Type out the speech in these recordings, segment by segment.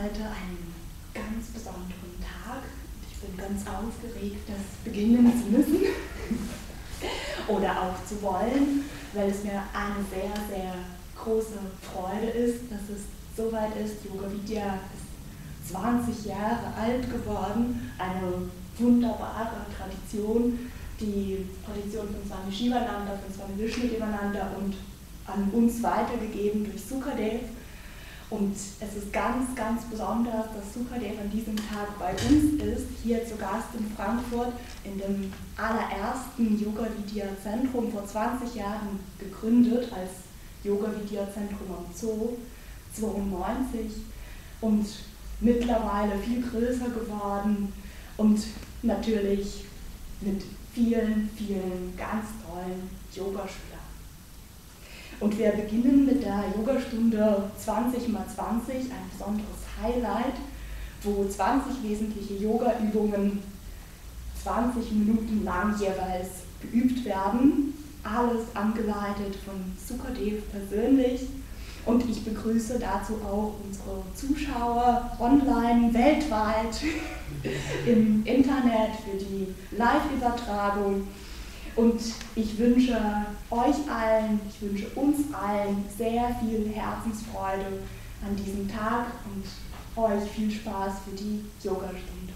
heute einen ganz besonderen Tag. Ich bin ganz aufgeregt, das beginnen zu müssen oder auch zu wollen, weil es mir eine sehr, sehr große Freude ist, dass es soweit ist. Yoga Vidya ist 20 Jahre alt geworden, eine wunderbare Tradition, die Tradition von Swami Shivananda, von Swami Vishnudevananda und an uns weitergegeben durch Sukadev. Und es ist ganz, ganz besonders, dass Sukadev an diesem Tag bei uns ist, hier zu Gast in Frankfurt, in dem allerersten Yoga Vidya Zentrum, vor 20 Jahren gegründet als Yoga Vidya Zentrum am Zoo, 92, und mittlerweile viel größer geworden und natürlich mit vielen, vielen ganz tollen Yogaschülern. Und wir beginnen mit der Yogastunde 20x20, ein besonderes Highlight, wo 20 wesentliche Yoga-Übungen 20 Minuten lang jeweils geübt werden. Alles angeleitet von Sukadev persönlich. Und ich begrüße dazu auch unsere Zuschauer online, weltweit, im Internet für die Live-Übertragung. Und ich wünsche euch allen, ich wünsche uns allen sehr viel Herzensfreude an diesem Tag und euch viel Spaß für die Yogastunde.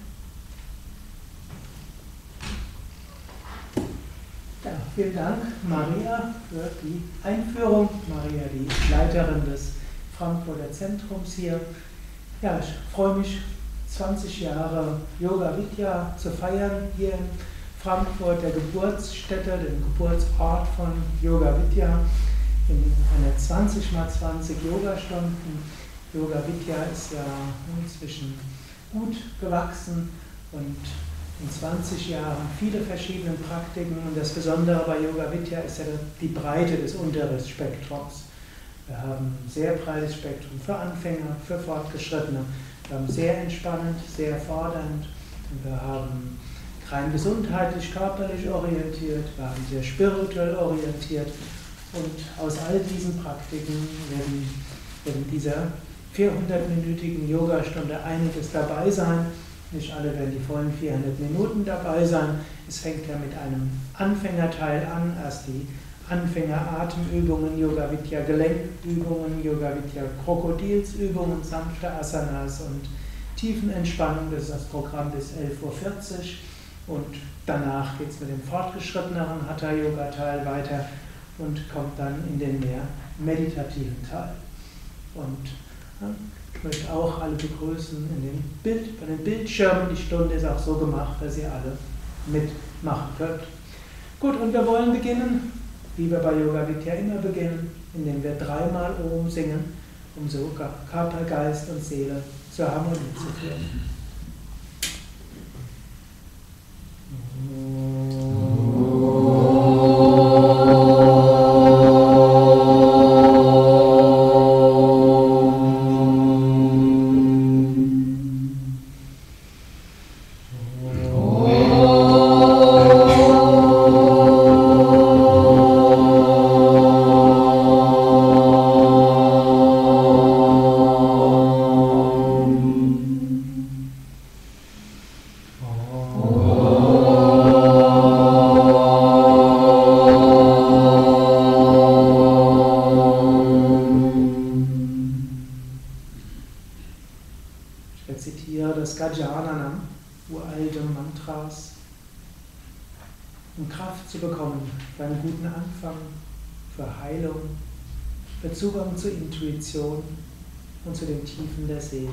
Ja, vielen Dank, Maria, für die Einführung. Maria, die Leiterin des Frankfurter Zentrums hier. Ja, ich freue mich, 20 Jahre Yoga Vidya zu feiern hier in Frankfurt, der Geburtsstätte, dem Geburtsort von Yoga Vidya, in einer 20x20 Yogastunden. Yoga Vidya ist ja inzwischen gut gewachsen und in 20 Jahren viele verschiedene Praktiken. Und das Besondere bei Yoga Vidya ist ja die Breite des Unterrichtsspektrums. Wir haben ein sehr breites Spektrum für Anfänger, für Fortgeschrittene. Wir haben sehr entspannend, sehr fordernd. Und wir haben rein gesundheitlich, körperlich orientiert, wir haben sehr spirituell orientiert. Und aus all diesen Praktiken werden dieser 400-minütigen Yogastunde einiges dabei sein. Nicht alle werden die vollen 400 Minuten dabei sein. Es fängt ja mit einem Anfängerteil an, erst die Anfänger-Atemübungen, Yoga Vidya Gelenkübungen, Yoga Vidya Krokodilsübungen, sanfte Asanas und Tiefenentspannung. Das ist das Programm bis 11:40 Uhr. Und danach geht es mit dem fortgeschritteneren Hatha-Yoga-Teil weiter und kommt dann in den mehr meditativen Teil. Und ich möchte auch alle begrüßen bei den Bildschirmen. Die Stunde ist auch so gemacht, dass ihr alle mitmachen könnt. Gut, und wir wollen beginnen, wie wir bei Yoga Vidya immer beginnen, indem wir 3-mal Om singen, um so Körper, Geist und Seele zur Harmonie zu führen. Zugang zur Intuition und zu den Tiefen der Seele.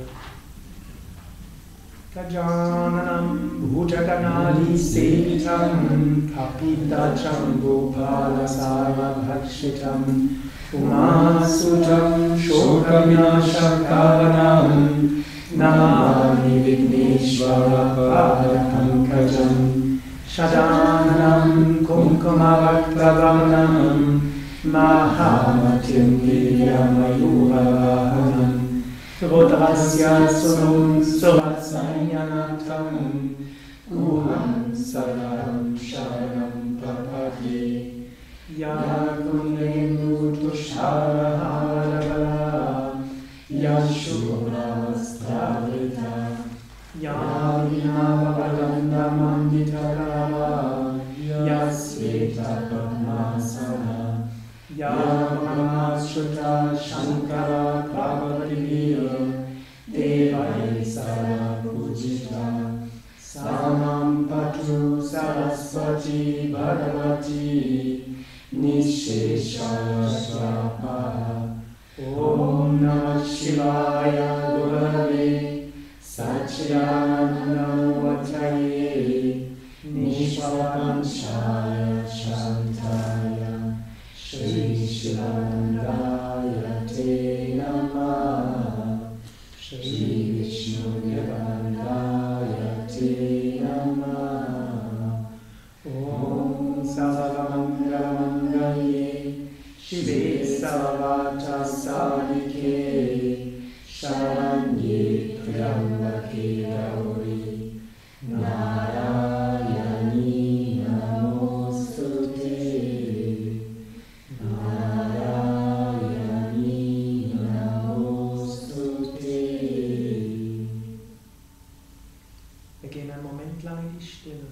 Gajananam Bhutaganadi Sevitam Kapitacham Gopalasara Bhakshitam Umasutam Shokavinashakaranam Namani Vigneshvara Padapankajam Shadananam Kumkumavaktavamanam Mahamatim Vidyamayuravahanam Rudrasya Sunum Suratsanyanatam Uham Saram Sharanam Papati Yakunem Utushara Yashurastra Shankara Prabhavadimiya Devai Sara Pujita Samam Patu Saraswati Bhagavati Nisheshaya Swapa Om Namah Shivaya Gurave Satchidananda Vataye Nishvapanchaya Shantaya Shri Shivanandaya Te Namah Shri Vishnu Devandaya Te Namah Om Sarvamangalamangalaye Shive Sarvata Sadike Sharanye Triambake Gauri Narayani Namostute Narayani Namostute. Wir gehen einen Moment lang in die Stille.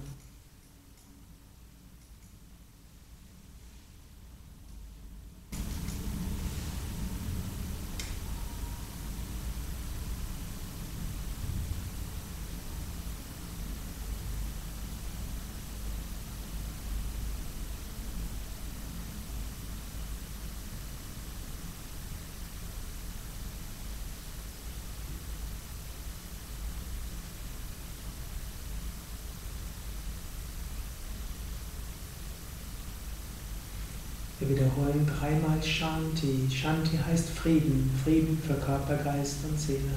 Wir wiederholen dreimal Shanti. Shanti heißt Frieden, Frieden für Körper, Geist und Seele.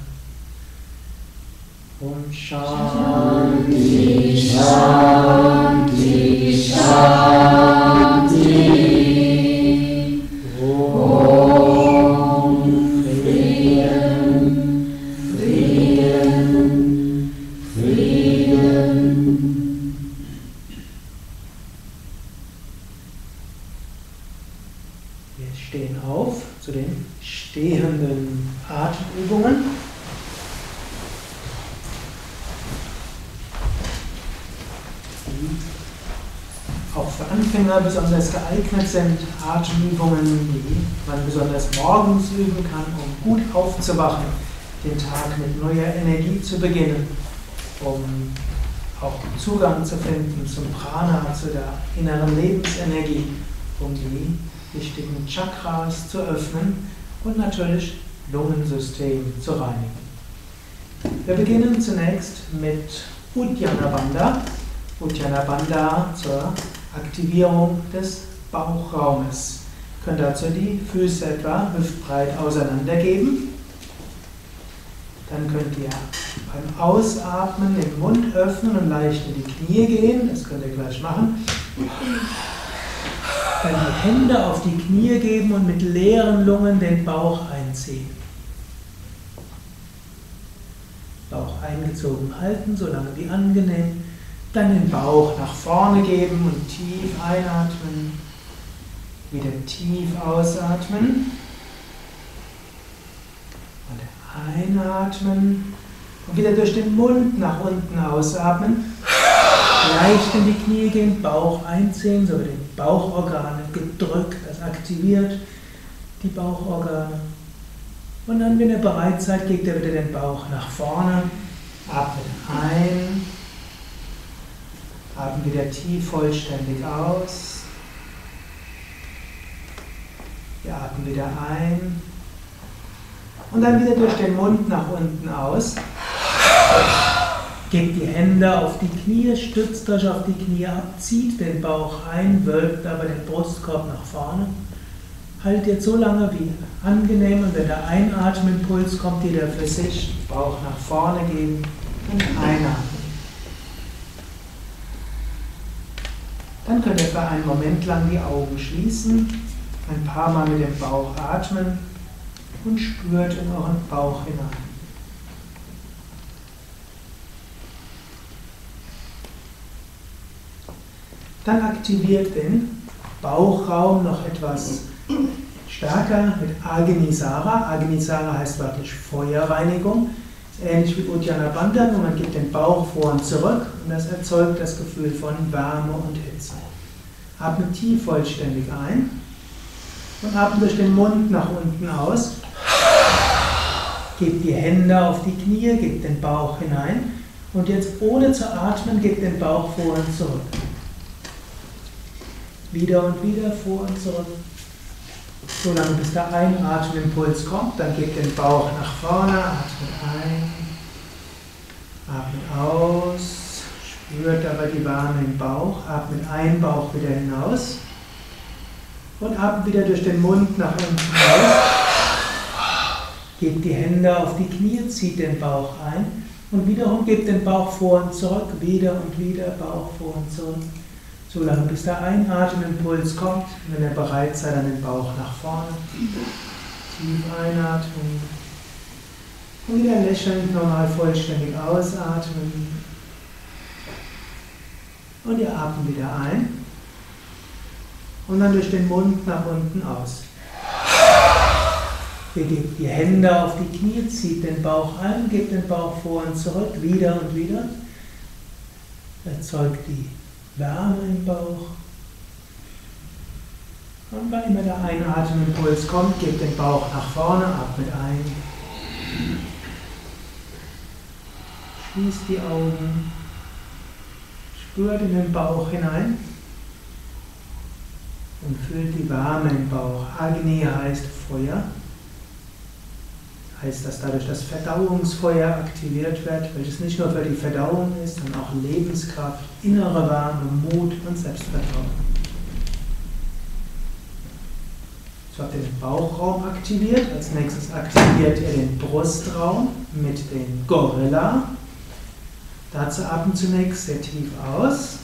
Om Shanti, Shanti, Shanti. Om Frieden, Frieden, Frieden. Wir stehen auf zu den stehenden Atemübungen. Die auch für Anfänger besonders geeignet sind. Atemübungen, die man besonders morgens üben kann, um gut aufzuwachen, den Tag mit neuer Energie zu beginnen, um auch Zugang zu finden zum Prana, zu der inneren Lebensenergie, um die wichtigen Chakras zu öffnen und natürlich Lungensystem zu reinigen. Wir beginnen zunächst mit Uddiyana Bandha. Uddiyana Bandha zur Aktivierung des Bauchraumes. Ihr könnt dazu die Füße etwa hüftbreit auseinandergeben. Dann könnt ihr beim Ausatmen den Mund öffnen und leicht in die Knie gehen. Das könnt ihr gleich machen. Dann die Hände auf die Knie geben und mit leeren Lungen den Bauch einziehen. Bauch eingezogen halten, solange wie angenehm. Dann den Bauch nach vorne geben und tief einatmen. Wieder tief ausatmen. Und einatmen. Und wieder durch den Mund nach unten ausatmen. Leicht in die Knie gehen, Bauch einziehen, so wird die Bauchorgane gedrückt, das aktiviert die Bauchorgane. Und dann, wenn ihr bereit seid, legt ihr wieder den Bauch nach vorne, atmet ein, atmet wieder tief vollständig aus. Wir atmen wieder ein und dann wieder durch den Mund nach unten aus. Gebt die Hände auf die Knie, stützt euch auf die Knie ab, zieht den Bauch ein, wölbt aber den Brustkorb nach vorne. Haltet so lange wie angenehm und wenn der Einatmenimpuls kommt, jeder für sich, Bauch nach vorne geben und einatmen. Dann könnt ihr für einen Moment lang die Augen schließen, ein paar Mal mit dem Bauch atmen und spürt in euren Bauch hinein. Dann aktiviert den Bauchraum noch etwas stärker mit Agnisara. Agnisara heißt wörtlich Feuerreinigung. Ist ähnlich wie Uddiyana Bandha, und man gibt den Bauch vor und zurück und das erzeugt das Gefühl von Wärme und Hitze. Atme tief vollständig ein Und atmet durch den Mund nach unten aus. Gebt die Hände auf die Knie, gebt den Bauch hinein. Und jetzt ohne zu atmen, gebt den Bauch vor und zurück. Wieder und wieder vor und zurück. So lange bis der Einatmenimpuls kommt, dann gebt den Bauch nach vorne, atmet ein, atmet aus, spürt aber die Wärme im Bauch, atmet ein, Bauch wieder hinaus und atmet wieder durch den Mund nach unten aus. Gebt die Hände auf die Knie, zieht den Bauch ein und wiederum gebt den Bauch vor und zurück, wieder und wieder Bauch vor und zurück. So lange bis der Einatmenimpuls kommt, wenn ihr bereit seid, dann den Bauch nach vorne. Tief einatmen. Und wieder lächelnd normal vollständig ausatmen. Und ihr atmet wieder ein. Und dann durch den Mund nach unten aus. Ihr gebt die Hände auf die Knie, zieht den Bauch ein, gebt den Bauch vor und zurück, wieder und wieder. Erzeugt die Wärme im Bauch. Und wann immer der Einatmenimpuls kommt, gebt den Bauch nach vorne, atmet ein. Schließt die Augen. Spürt in den Bauch hinein. Und fühlt die Wärme im Bauch. Agni heißt Feuer. Heißt, dass dadurch das Verdauungsfeuer aktiviert wird, welches nicht nur für die Verdauung ist, sondern auch Lebenskraft, innere Wärme, Mut und Selbstvertrauen. So habt ihr den Bauchraum aktiviert. Als nächstes aktiviert ihr den Brustraum mit dem Gorilla. Dazu atmet zunächst sehr tief aus.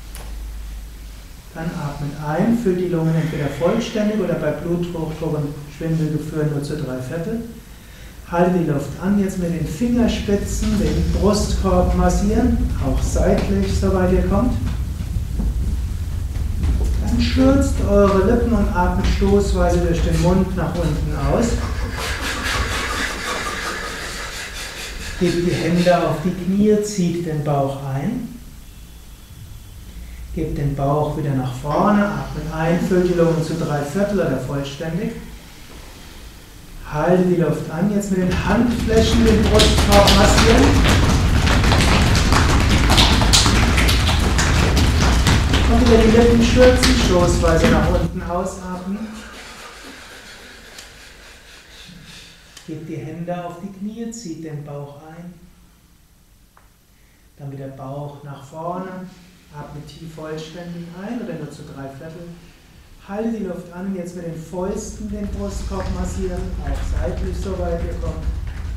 Dann atmet ein, füllt die Lungen entweder vollständig oder bei Bluthochdruck und Schwindelgefühl nur zu 3/4. Halte die Luft an, jetzt mit den Fingerspitzen den Brustkorb massieren, auch seitlich, soweit ihr kommt. Dann schürzt eure Lippen und atmet stoßweise durch den Mund nach unten aus. Gebt die Hände auf die Knie, zieht den Bauch ein. Gebt den Bauch wieder nach vorne, atmet ein, füllt die Lungen zu 3/4 oder vollständig. Halte die Luft an, jetzt mit den Handflächen den Brustkorb massieren. Und über die Lippen schürzen, stoßweise nach unten ausatmen. Gebt die Hände auf die Knie, zieht den Bauch ein. Dann wieder Bauch nach vorne, atmet tief vollständig ein oder nur zu 3/4. Halte die Luft an, jetzt mit den Fäusten den Brustkorb massieren, auch seitlich, soweit ihr kommt.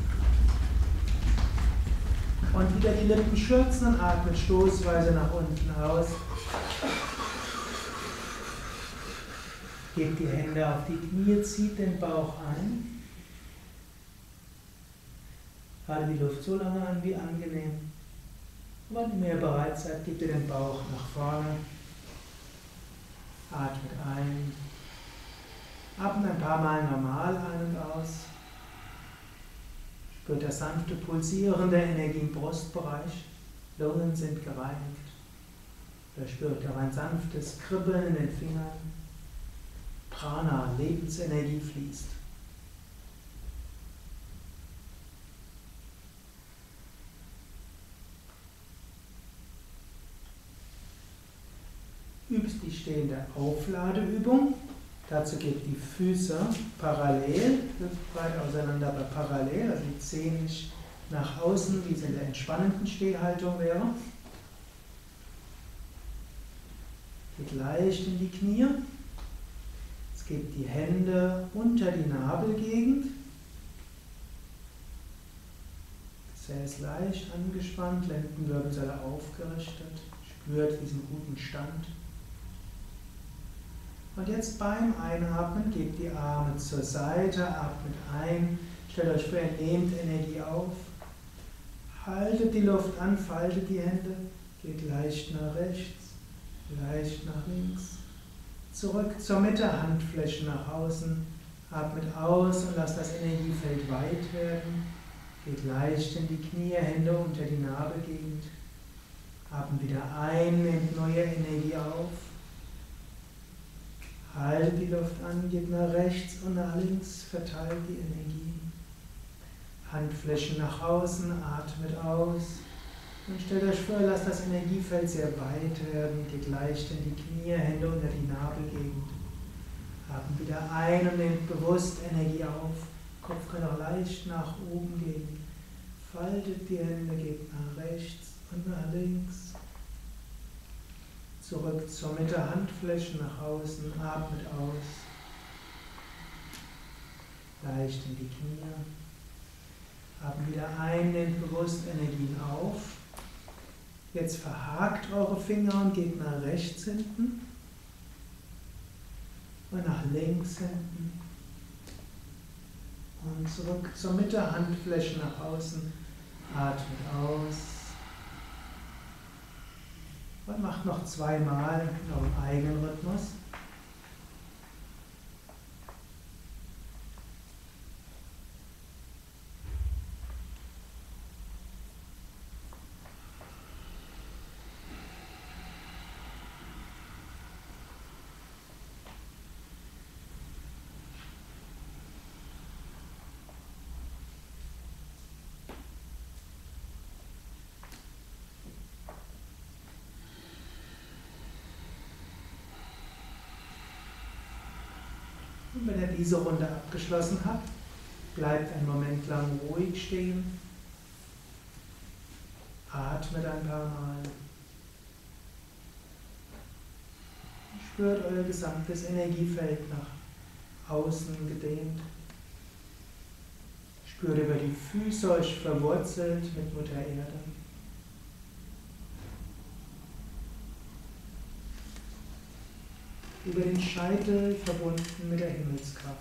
Und wieder die Lippen schürzen und atmet stoßweise nach unten aus. Gebt die Hände auf die Knie, zieht den Bauch ein. Halte die Luft so lange an wie angenehm. Und wann ihr bereit seid, gebt ihr den Bauch nach vorne. Atmet ein. Atmet ein paar Mal normal ein und aus. Spürt das sanfte Pulsieren der Energie im Brustbereich. Lungen sind gereinigt. Ihr spürt auch ein sanftes Kribbeln in den Fingern. Prana, Lebensenergie fließt. Übst die stehende Aufladeübung. Dazu gebt die Füße parallel, hüftbreit auseinander, aber parallel, also die Zehen nicht nach außen, wie es in der entspannenden Stehhaltung wäre. Geht leicht in die Knie. Jetzt gebt die Hände unter die Nabelgegend. Gesäß leicht angespannt, Lendenwirbelsäule aufgerichtet. Spürt diesen guten Stand. Und jetzt beim Einatmen gebt die Arme zur Seite, atmet ein, stellt euch vor, ihr nehmt Energie auf, haltet die Luft an, faltet die Hände, geht leicht nach rechts, leicht nach links, zurück zur Mitte, Handflächen nach außen, atmet aus und lasst das Energiefeld weit werden, geht leicht in die Knie, Hände unter die Nabelgegend, atmet wieder ein, nehmt neue Energie auf. Haltet die Luft an, geht nach rechts und nach links, verteilt die Energie. Handflächen nach außen, atmet aus. Und stellt euch vor, lasst das Energiefeld sehr weit werden, geht leicht in die Knie, Hände unter die Nabelgegend. Atmet wieder ein und nehmt bewusst Energie auf. Kopf kann auch leicht nach oben gehen. Faltet die Hände, geht nach rechts und nach links. Zurück zur Mitte, Handflächen nach außen, atmet aus. Leicht in die Knie. Atmet wieder ein, nehmt bewusst Energien auf. Jetzt verhakt eure Finger und geht nach rechts hinten. Und nach links hinten. Und zurück zur Mitte, Handflächen nach außen, atmet aus. Und macht noch zweimal in eurem eigenen Rhythmus. Und wenn ihr diese Runde abgeschlossen habt, bleibt einen Moment lang ruhig stehen. Atmet ein paar Mal. Spürt euer gesamtes Energiefeld nach außen gedehnt. Spürt über die Füße euch verwurzelt mit Mutter Erde. Über den Scheitel verbunden mit der Himmelskraft.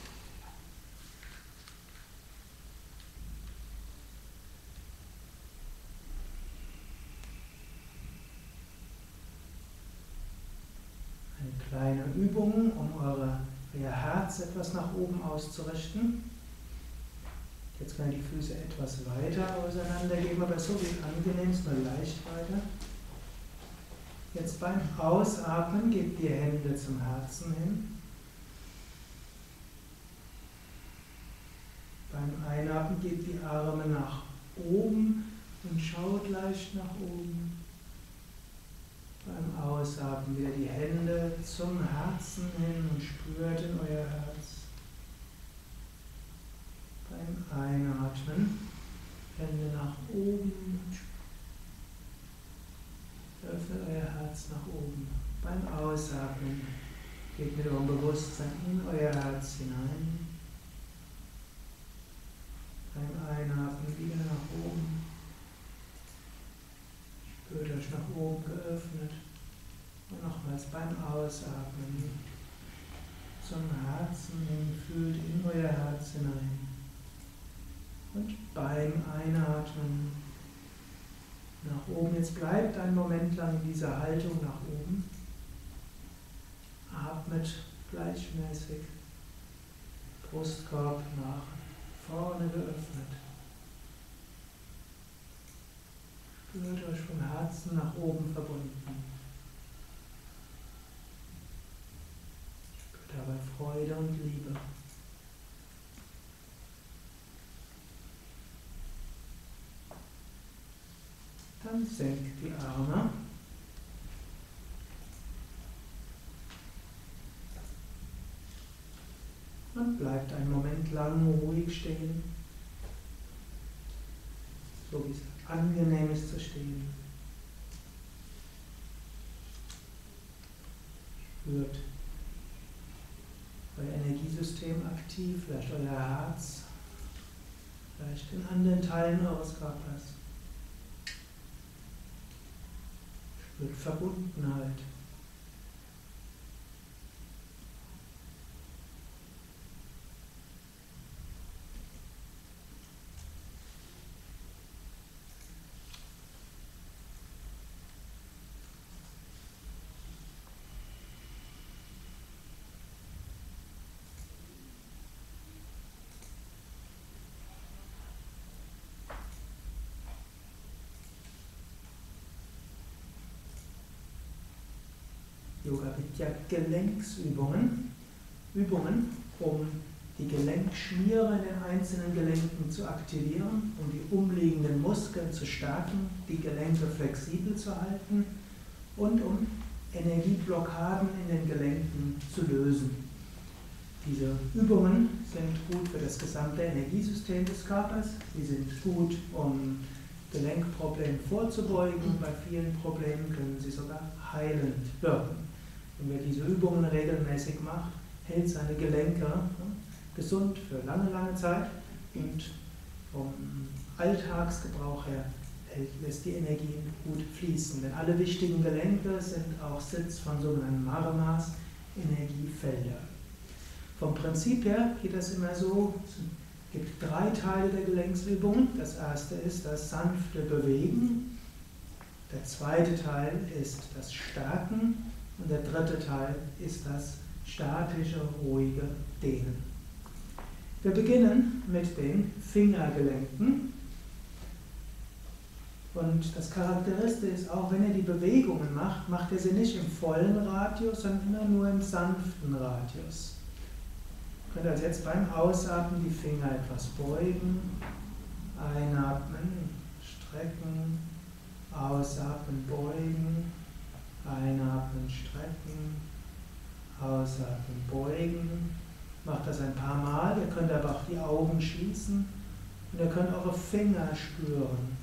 Eine kleine Übung, um euer Herz etwas nach oben auszurichten. Jetzt können die Füße etwas weiter auseinandergeben, aber so wie angenehm, ist nur leicht weiter. Jetzt beim Ausatmen gebt die Hände zum Herzen hin. Beim Einatmen gebt die Arme nach oben und schaut leicht nach oben. Beim Ausatmen wieder die Hände zum Herzen hin und spürt in euer Herz. Beim Einatmen Hände nach oben. Öffnet euer Herz nach oben. Beim Ausatmen geht mit eurem Bewusstsein in euer Herz hinein. Beim Einatmen wieder nach oben. Spürt euch nach oben geöffnet. Und nochmals beim Ausatmen zum Herzen hin, fühlt in euer Herz hinein. Und beim Einatmen nach oben. Jetzt bleibt einen Moment lang in dieser Haltung nach oben. Atmet gleichmäßig. Brustkorb nach vorne geöffnet. Spürt euch vom Herzen nach oben verbunden. Spürt dabei Freude und Liebe. Dann senkt die Arme. Und bleibt einen Moment lang ruhig stehen, so wie es angenehm ist zu stehen. Spürt euer Energiesystem aktiv, vielleicht euer Herz, vielleicht in anderen Teilen eures Körpers. Spürt Verbundenheit. Yoga Vidya Gelenksübungen. Übungen, um die Gelenkschmiere in den einzelnen Gelenken zu aktivieren, um die umliegenden Muskeln zu stärken, die Gelenke flexibel zu halten und um Energieblockaden in den Gelenken zu lösen. Diese Übungen sind gut für das gesamte Energiesystem des Körpers. Sie sind gut, um Gelenkproblemen vorzubeugen. Bei vielen Problemen können sie sogar heilend wirken. Und wer diese Übungen regelmäßig macht, hält seine Gelenke gesund für lange, lange Zeit und vom Alltagsgebrauch her lässt die Energie gut fließen. Denn alle wichtigen Gelenke sind auch Sitz von sogenannten Maramas, Energiefelder. Vom Prinzip her geht das immer so, es gibt 3 Teile der Gelenksübungen. Das erste ist das sanfte Bewegen, der zweite Teil ist das Stärken und der dritte Teil ist das statische, ruhige Dehnen. Wir beginnen mit den Fingergelenken. Und das Charakteristische ist auch, wenn ihr die Bewegungen macht, macht ihr sie nicht im vollen Radius, sondern immer nur im sanften Radius. Ihr könnt also jetzt beim Ausatmen die Finger etwas beugen, einatmen, strecken, ausatmen, beugen, einatmen, strecken, ausatmen, beugen. Macht das ein paar Mal. Ihr könnt aber auch die Augen schließen und ihr könnt eure Finger spüren.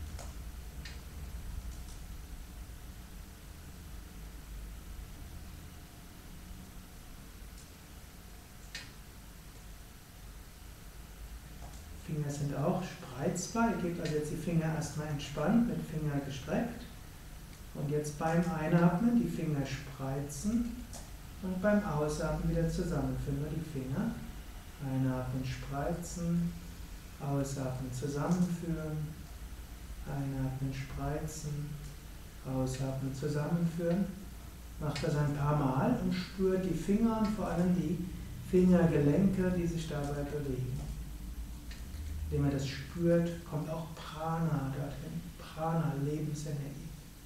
Finger sind auch spreizbar. Ihr gebt also jetzt die Finger erstmal entspannt, mit Finger gestreckt. Und jetzt beim Einatmen die Finger spreizen. Und beim Ausatmen wieder zusammenführen wir die Finger. Einatmen, spreizen, ausatmen, zusammenführen, einatmen, spreizen, ausatmen, zusammenführen. Macht das ein paar Mal und spürt die Finger und vor allem die Fingergelenke, die sich dabei bewegen. Indem man das spürt, kommt auch Prana dorthin. Prana, Lebensenergie.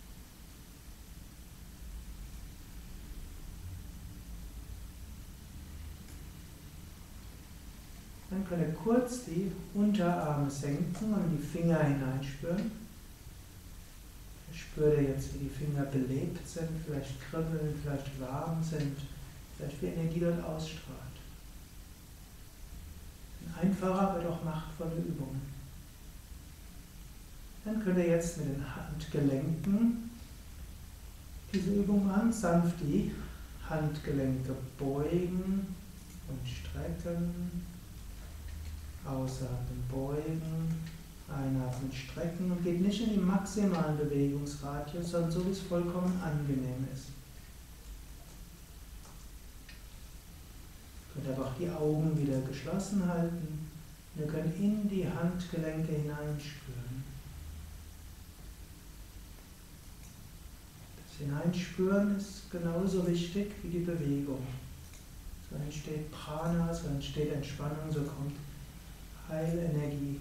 Dann könnt ihr kurz die Unterarme senken und in die Finger hineinspüren. Spürt ihr jetzt, wie die Finger belebt sind, vielleicht kribbeln, vielleicht warm sind, vielleicht wie Energie dort ausstrahlt. Ein einfacher, aber doch machtvolle Übungen. Dann könnt ihr jetzt mit den Handgelenken diese Übung machen, sanft die Handgelenke beugen und strecken. Ausatmen, beugen, einatmen, strecken und geht nicht in den maximalen Bewegungsradius, sondern so, wie es vollkommen angenehm ist. Ihr könnt aber auch die Augen wieder geschlossen halten und ihr könnt in die Handgelenke hineinspüren. Das Hineinspüren ist genauso wichtig wie die Bewegung. So entsteht Prana, so entsteht Entspannung, so kommt Heilenergie.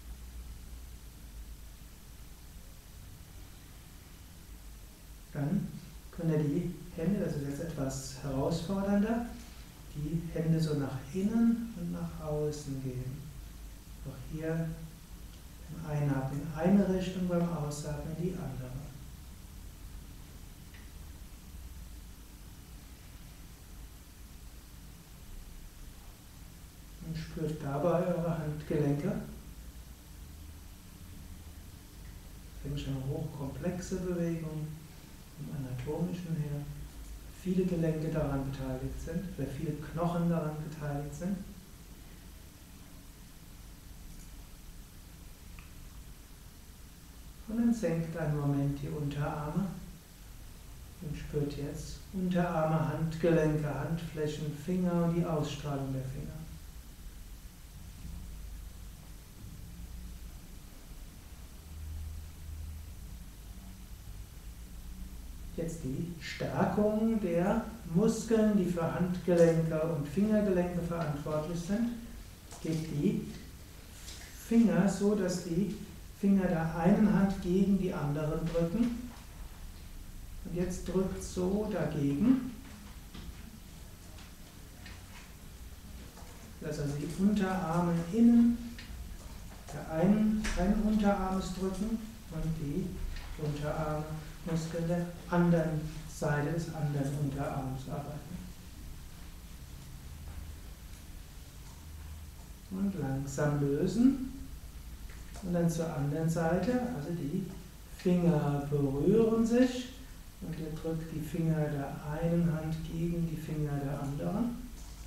Dann könnt ihr die Hände, das ist jetzt etwas herausfordernder, die Hände so nach innen und nach außen geben. Auch hier beim Einatmen in eine Richtung, beim Ausatmen in die andere. Und spürt dabei eure Handgelenke. Das sind schon hochkomplexe Bewegungen vom Anatomischen her. Viele Gelenke daran beteiligt sind, oder viele Knochen daran beteiligt sind. Und dann senkt einen Moment die Unterarme und spürt jetzt Unterarme, Handgelenke, Handflächen, Finger und die Ausstrahlung der Finger. Jetzt die Stärkung der Muskeln, die für Handgelenke und Fingergelenke verantwortlich sind. Gebt die Finger so, dass die Finger der einen Hand gegen die anderen drücken. Und jetzt drückt so dagegen. Lass also die Unterarme innen, der einen Unterarmes drücken und die Unterarmmuskeln der anderen Seite des anderen Unterarms arbeiten. Und langsam lösen. Und dann zur anderen Seite, also die Finger berühren sich und ihr drückt die Finger der einen Hand gegen die Finger der anderen.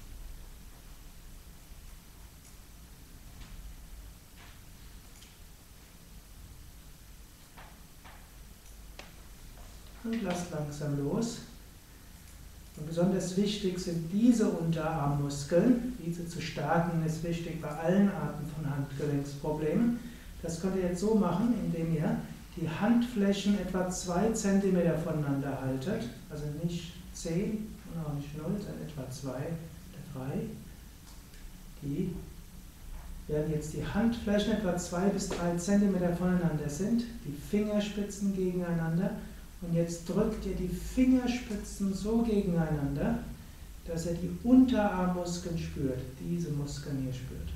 Und lasst langsam los. Und besonders wichtig sind diese Unterarmmuskeln. Diese zu stärken ist wichtig bei allen Arten von Handgelenksproblemen. Das könnt ihr jetzt so machen, indem ihr die Handflächen etwa 2 cm voneinander haltet. Also nicht 10 und auch nicht 0, sondern etwa 2 oder 3. Die werden jetzt die Handflächen etwa 2 bis 3 cm voneinander sind, die Fingerspitzen gegeneinander. Und jetzt drückt ihr die Fingerspitzen so gegeneinander, dass ihr die Unterarmmuskeln spürt, diese Muskeln hier spürt.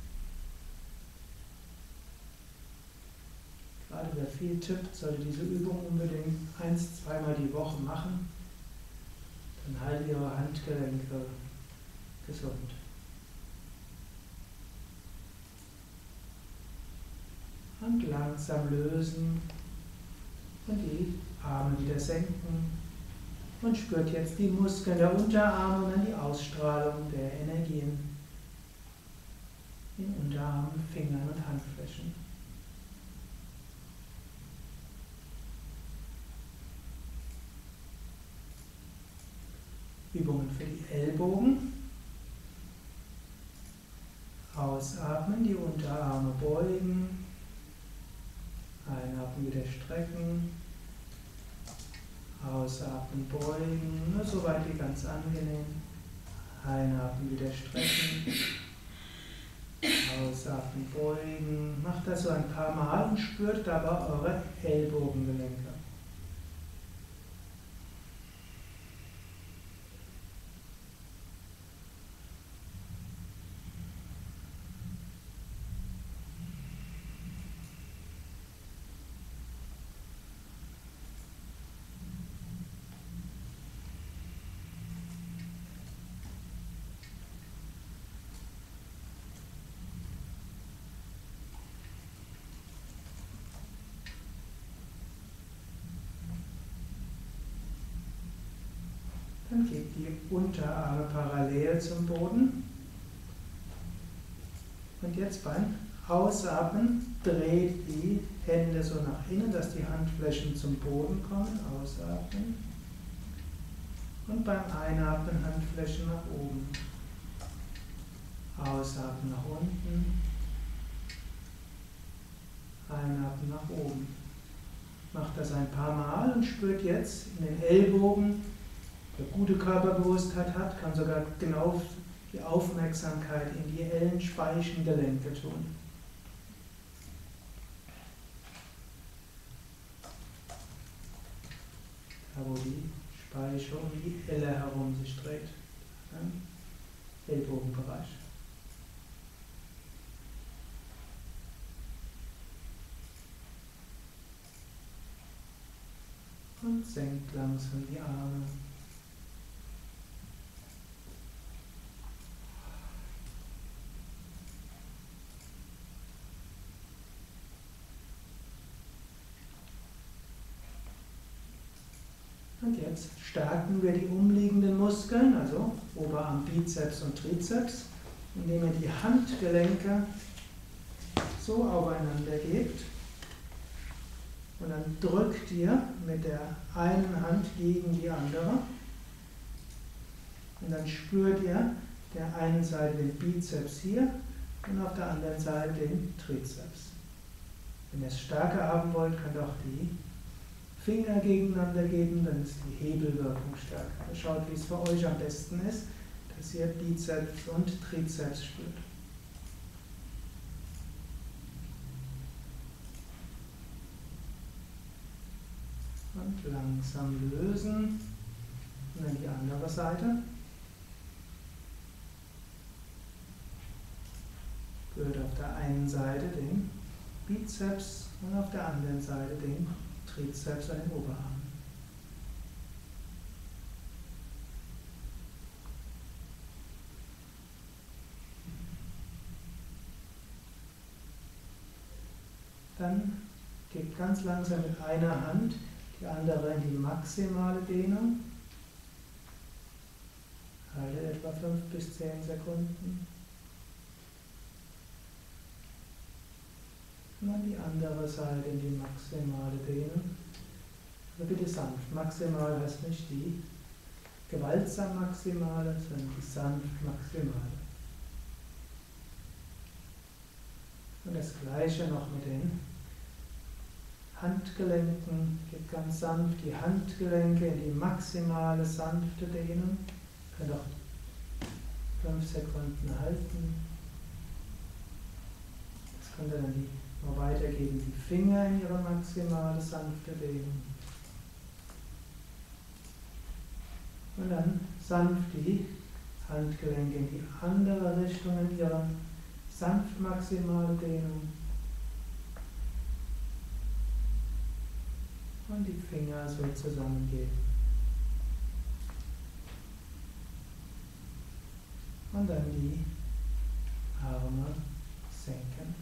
Gerade wer viel tippt, sollte diese Übung unbedingt 1-2 Mal die Woche machen. Dann halten ihre Handgelenke gesund. Und langsam lösen und die Arme wieder senken. Und spürt jetzt die Muskeln der Unterarme und dann die Ausstrahlung der Energien in Unterarmen, Fingern und Handflächen. Übungen für die Ellbogen. Ausatmen, die Unterarme beugen. Einatmen, wieder strecken. Ausatmen, beugen. Nur so weit wie ganz angenehm. Einatmen, wieder strecken. Ausatmen, beugen. Macht das so ein paar Mal und spürt dabei eure Ellbogengelenke. Dann gebt die Unterarme parallel zum Boden. Und jetzt beim Ausatmen dreht die Hände so nach innen, dass die Handflächen zum Boden kommen. Ausatmen. Und beim Einatmen Handflächen nach oben. Ausatmen nach unten. Einatmen nach oben. Macht das ein paar Mal und spürt jetzt in den Ellbogen. Wer gute Körperbewusstheit hat, kann sogar genau die Aufmerksamkeit in die Ellenspeichengelenke tun. Da wo die Speiche um die Elle herum sich dreht. Im Ellbogenbereich. Und senkt langsam die Arme. Und jetzt stärken wir die umliegenden Muskeln, also Oberarm, Bizeps und Trizeps, indem ihr die Handgelenke so aufeinander gebt. Und dann drückt ihr mit der einen Hand gegen die andere. Und dann spürt ihr der einen Seite den Bizeps hier und auf der anderen Seite den Trizeps. Wenn ihr es stärker haben wollt, könnt ihr auch die Finger gegeneinander geben, dann ist die Hebelwirkung stärker. Schaut, wie es für euch am besten ist, dass ihr Bizeps und Trizeps spürt. Und langsam lösen. Und dann die andere Seite. Spürt auf der einen Seite den Bizeps und auf der anderen Seite den Trizeps oder den Oberarm. Dann geht ganz langsam mit einer Hand die andere in die maximale Dehnung. Halte etwa 5 bis 10 Sekunden. Und dann die andere Seite in die maximale Dehnung. Aber bitte sanft. Maximal heißt nicht die gewaltsam maximale, sondern die sanft maximale. Und das Gleiche noch mit den Handgelenken. Geht ganz sanft die Handgelenke in die maximale sanfte Dehnung. Ihr könnt auch 5 Sekunden halten. Das könnt ihr dann noch weitergeben. Die Finger in ihre maximale sanfte Dehnung. Und dann sanft die Handgelenke in die andere Richtung in ihre sanft maximale Dehnung. Und die Finger so zusammengeben. Und dann die Arme senken.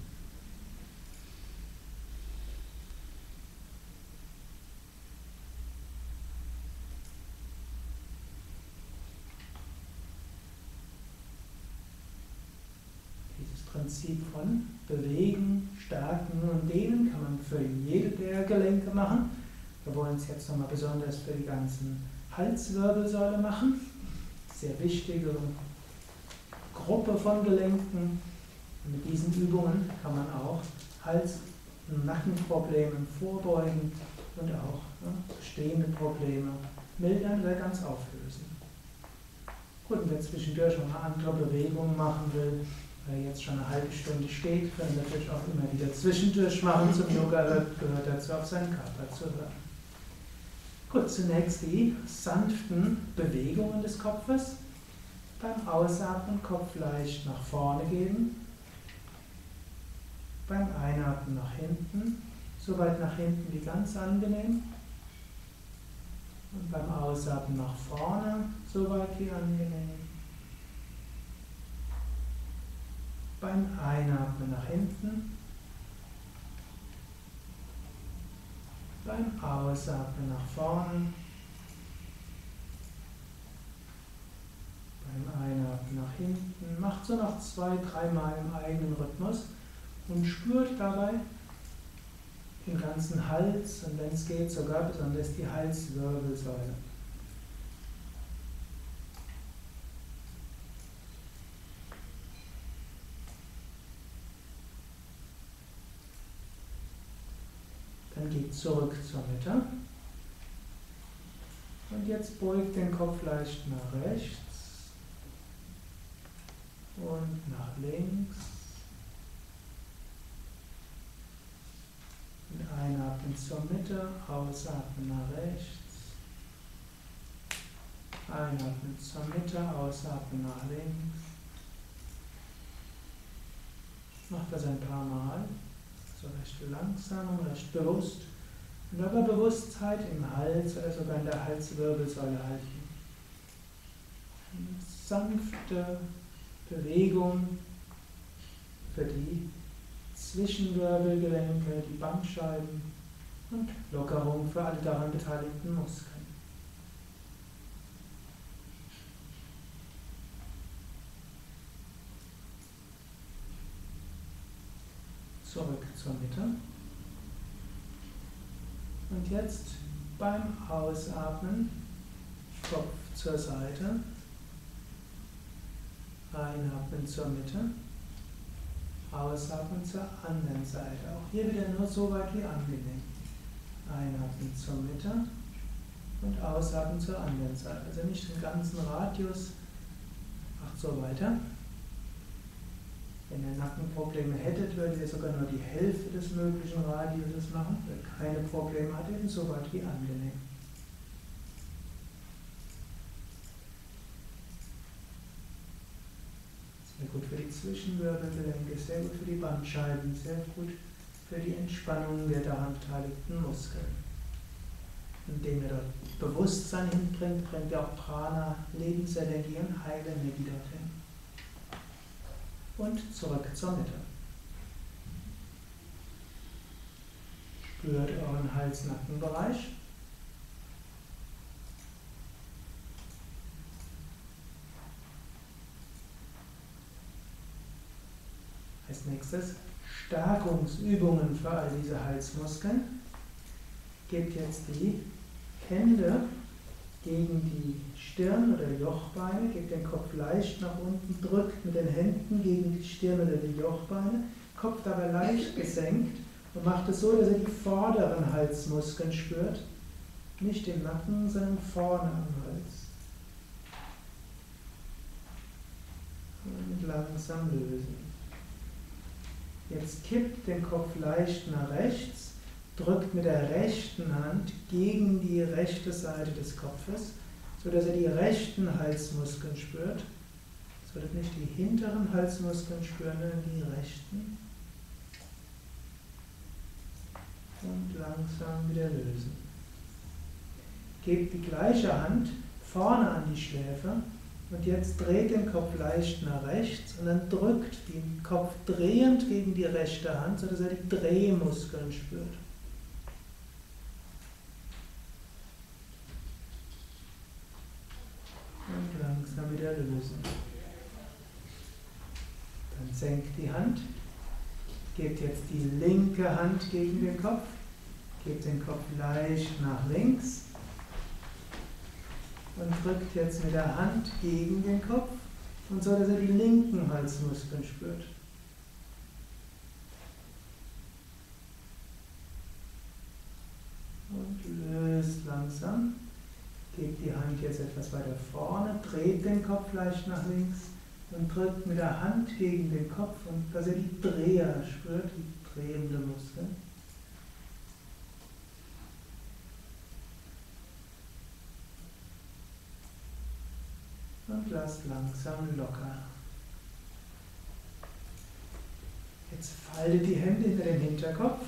Dieses Prinzip von Bewegen, Stärken und Dehnen kann man für jede der Gelenke machen. Wir wollen es jetzt nochmal besonders für die ganzen Halswirbelsäule machen. Sehr wichtige Gruppe von Gelenken. Und mit diesen Übungen kann man auch Hals- und Nackenproblemen vorbeugen und auch bestehende Probleme mildern oder ganz auflösen. Gut, und wer zwischendurch noch eine andere Bewegung machen will, weil jetzt schon eine halbe Stunde steht, können wir natürlich auch immer wieder zwischendurch machen. Zum Yoga gehört dazu, auf seinen Körper zu hören. Gut, zunächst die sanften Bewegungen des Kopfes. Beim Ausatmen Kopf leicht nach vorne geben. Beim Einatmen nach hinten, so weit nach hinten wie ganz angenehm. Und beim Ausatmen nach vorne, so weit wie angenehm. Beim Einatmen nach hinten. Beim Ausatmen nach vorne. Beim Einatmen nach hinten. Macht so noch 2-3 Mal im eigenen Rhythmus und spürt dabei den ganzen Hals und wenn es geht sogar besonders die Halswirbelsäule. Dann geht zurück zur Mitte. Und jetzt beugt den Kopf leicht nach rechts und nach links. Und einatmen zur Mitte, ausatmen nach rechts. Einatmen zur Mitte, ausatmen nach links. Macht das ein paar Mal. So recht langsam und recht bewusst. Und aber Bewusstheit im Hals oder sogar in der Halswirbelsäule halten. Eine sanfte Bewegung für die Zwischenwirbelgelenke, die Bandscheiben und Lockerung für alle daran beteiligten Muskeln. Zurück zur Mitte. Und jetzt beim Ausatmen Kopf zur Seite. Einatmen zur Mitte. Ausatmen zur anderen Seite. Auch hier wieder nur so weit wie angenehm. Einatmen zur Mitte und ausatmen zur anderen Seite. Also nicht den ganzen Radius. Macht so weiter. Wenn ihr Nackenprobleme hättet, würdet ihr sogar nur die Hälfte des möglichen Radiuses machen. Wenn ihr keine Probleme hattet, insoweit wie angenehm. Sehr gut für die Zwischenwirbelgelenke, sehr gut für die Bandscheiben, sehr gut für die Entspannung der daran beteiligten Muskeln. Indem ihr dort Bewusstsein hinbringt, bringt ihr auch Prana, Lebensenergie und Heilenergie dorthin. Und zurück zur Mitte. Spürt euren Hals-Nackenbereich. Als nächstes Stärkungsübungen für all diese Halsmuskeln. Gebt jetzt die Hände gegen die Stirn oder Jochbeine, gebt den Kopf leicht nach unten, drückt mit den Händen gegen die Stirn oder die Jochbeine, Kopf dabei leicht gesenkt und macht es so, dass ihr die vorderen Halsmuskeln spürt, nicht im Nacken, sondern vorne am Hals. Und langsam lösen. Jetzt kippt den Kopf leicht nach rechts, drückt mit der rechten Hand gegen die rechte Seite des Kopfes, sodass ihr die rechten Halsmuskeln spürt. Ihr solltet nicht die hinteren Halsmuskeln spüren, sondern die rechten. Und langsam wieder lösen. Gebt die gleiche Hand vorne an die Schläfe und jetzt dreht den Kopf leicht nach rechts und dann drückt den Kopf drehend gegen die rechte Hand, sodass ihr die Drehmuskeln spürt. Und langsam wieder lösen. Dann senkt die Hand, gebt jetzt die linke Hand gegen den Kopf, gebt den Kopf leicht nach links und drückt jetzt mit der Hand gegen den Kopf und so, dass ihr die linken Halsmuskeln spürt. Und löst langsam. Gebt die Hand jetzt etwas weiter vorne, dreht den Kopf leicht nach links und drückt mit der Hand gegen den Kopf, und dass ihr die Dreher spürt, die drehende Muskel. Und lasst langsam locker. Jetzt faltet die Hände hinter den Hinterkopf.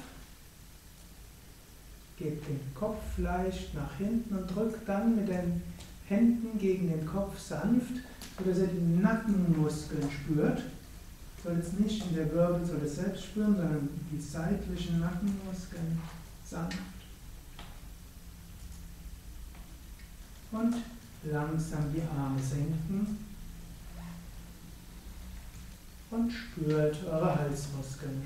Gebt den Kopf leicht nach hinten und drückt dann mit den Händen gegen den Kopf sanft, sodass ihr die Nackenmuskeln spürt. Ihr sollt es nicht in der Wirbelsäule selbst spüren, sondern die seitlichen Nackenmuskeln sanft. Und langsam die Arme senken und spürt eure Halsmuskeln.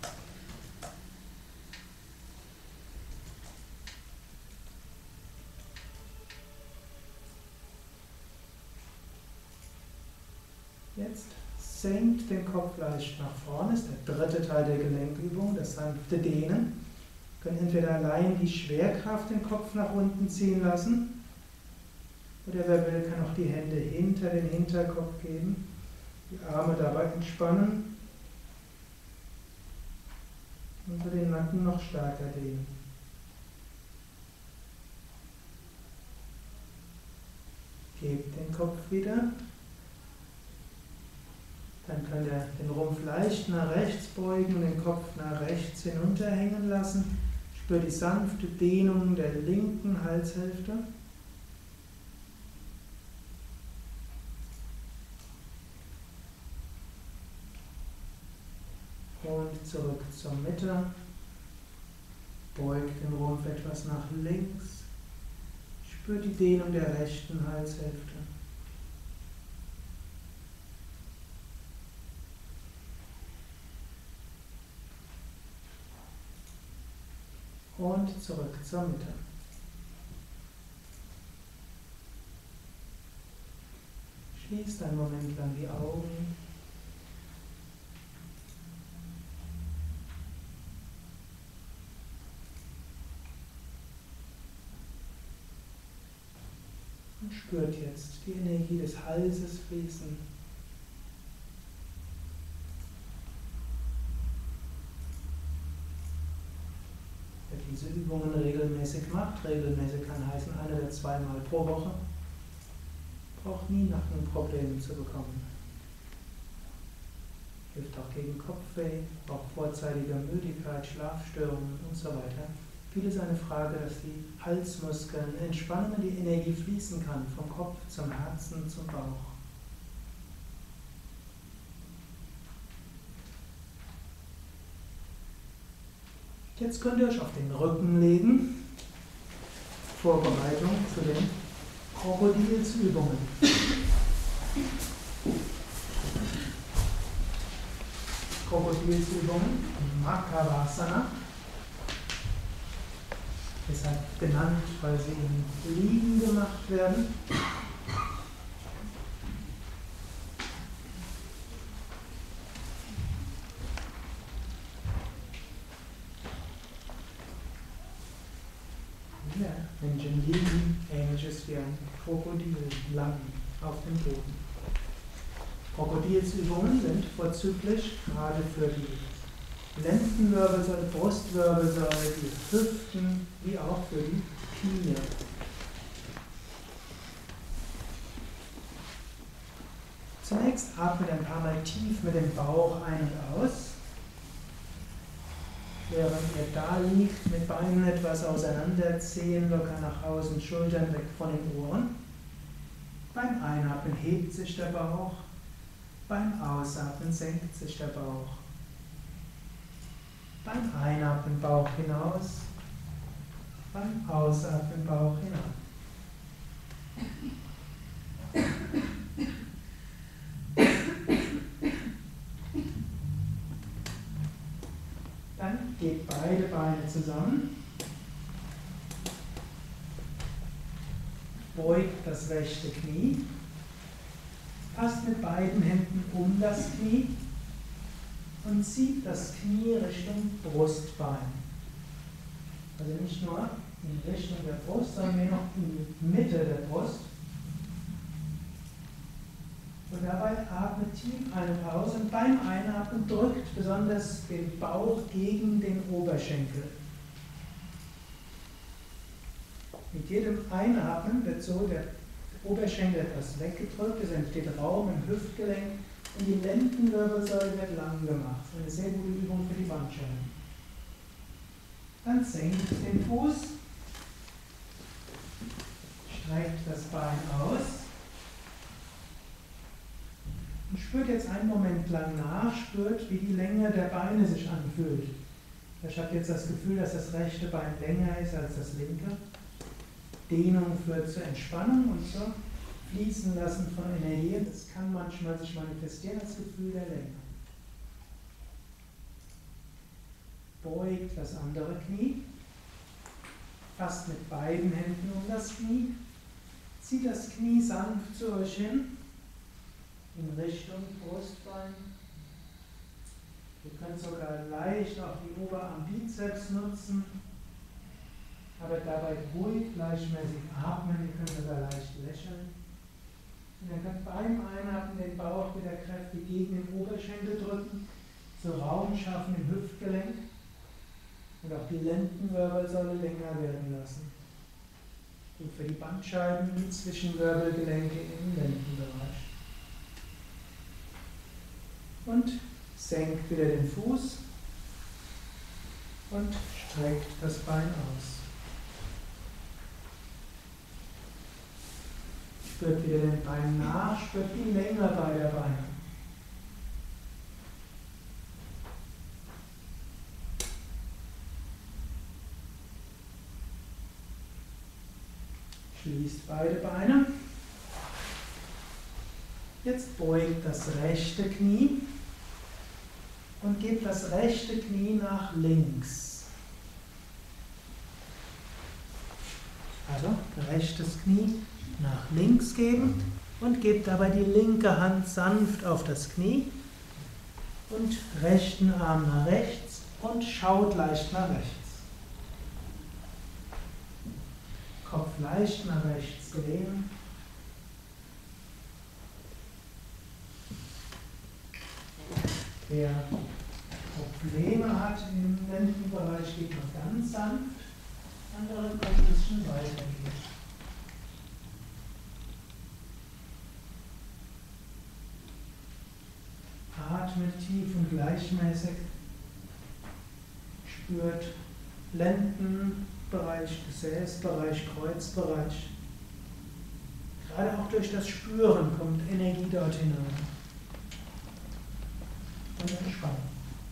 Jetzt senkt den Kopf leicht nach vorne, das ist der dritte Teil der Gelenkübung, das sanfte Dehnen. Ihr könnt entweder allein die Schwerkraft den Kopf nach unten ziehen lassen, oder wer will, kann auch die Hände hinter den Hinterkopf geben, die Arme dabei entspannen und den Nacken noch stärker dehnen. Gebt den Kopf wieder. Dann könnt ihr den Rumpf leicht nach rechts beugen und den Kopf nach rechts hinunterhängen lassen. Spürt die sanfte Dehnung der linken Halshälfte. Und zurück zur Mitte. Beugt den Rumpf etwas nach links. Spürt die Dehnung der rechten Halshälfte. Und zurück zur Mitte. Schließt einen Moment lang die Augen. Und spürt jetzt die Energie des Halses fließen. diese Übungen regelmäßig macht, regelmäßig kann heißen 1 oder 2 Mal pro Woche, braucht nie Nackenprobleme zu bekommen. Hilft auch gegen Kopfweh, auch vorzeitiger Müdigkeit, Schlafstörungen und so weiter. Vieles eine Frage, dass die Halsmuskeln entspannen und die Energie fließen kann, vom Kopf zum Herzen, zum Bauch. Jetzt könnt ihr euch auf den Rücken legen. Vorbereitung für den Krokodilsübungen. Krokodilsübungen, Makavasana. Deshalb genannt, weil sie im Liegen gemacht werden. Ja, Menschen liegen, ähnliches wie ein Krokodil, lang auf dem Boden. Krokodilsübungen sind vorzüglich gerade für die Lendenwirbelsäule, Brustwirbelsäule, die Hüften, wie auch für die Knie. Zunächst atmet ein paar Mal tief mit dem Bauch ein und aus. Während ihr da liegt, mit Beinen etwas auseinanderziehen, locker nach außen, Schultern weg von den Ohren. Beim Einatmen hebt sich der Bauch, beim Ausatmen senkt sich der Bauch. Beim Einatmen Bauch hinaus, beim Ausatmen Bauch hinein. Dann geht beide Beine zusammen, beugt das rechte Knie, fasst mit beiden Händen um das Knie und zieht das Knie Richtung Brustbein. Also nicht nur in Richtung der Brust, sondern mehr noch in die Mitte der Brust. Und dabei atmet tief eine Pause und beim Einatmen drückt besonders den Bauch gegen den Oberschenkel. Mit jedem Einatmen wird so der Oberschenkel etwas weggedrückt, es entsteht Raum im Hüftgelenk und die Lendenwirbelsäule wird lang gemacht. Eine sehr gute Übung für die Bandscheiben. Dann senkt den Fuß, streckt das Bein aus und spürt jetzt einen Moment lang nach, spürt, wie die Länge der Beine sich anfühlt. Ich habe jetzt das Gefühl, dass das rechte Bein länger ist als das linke. Dehnung führt zur Entspannung und zur Fließen lassen von Energie. Das kann manchmal sich manifestieren als Gefühl der Länge. Beugt das andere Knie, fasst mit beiden Händen um das Knie, zieht das Knie sanft zu euch hin, in Richtung Brustbein. Ihr könnt sogar leicht auch die Oberarm-Bizeps nutzen, aber dabei ruhig, gleichmäßig atmen. Ihr könnt sogar leicht lächeln. Und ihr könnt beim Einatmen den Bauch wieder kräftig gegen den Oberschenkel drücken, so Raum schaffen im Hüftgelenk und auch die Lendenwirbelsäule länger werden lassen. Und für die Bandscheiben und die Zwischenwirbelgelenke im Lendenbereich. Und senkt wieder den Fuß und streckt das Bein aus. Spürt wieder den Bein nach, spürt die Länge beider Beine. Schließt beide Beine. Jetzt beugt das rechte Knie und gebt das rechte Knie nach links. Also rechtes Knie nach links geben und gebt dabei die linke Hand sanft auf das Knie und rechten Arm nach rechts und schaut leicht nach rechts. Kopf leicht nach rechts lehnen. Der Kopf Probleme hat im Lendenbereich, geht noch ganz sanft. Andere können ein bisschen weitergehen. Atmet tief und gleichmäßig. Spürt Lendenbereich, Gesäßbereich, Kreuzbereich. Gerade auch durch das Spüren kommt Energie dort hinein. Und Entspannung.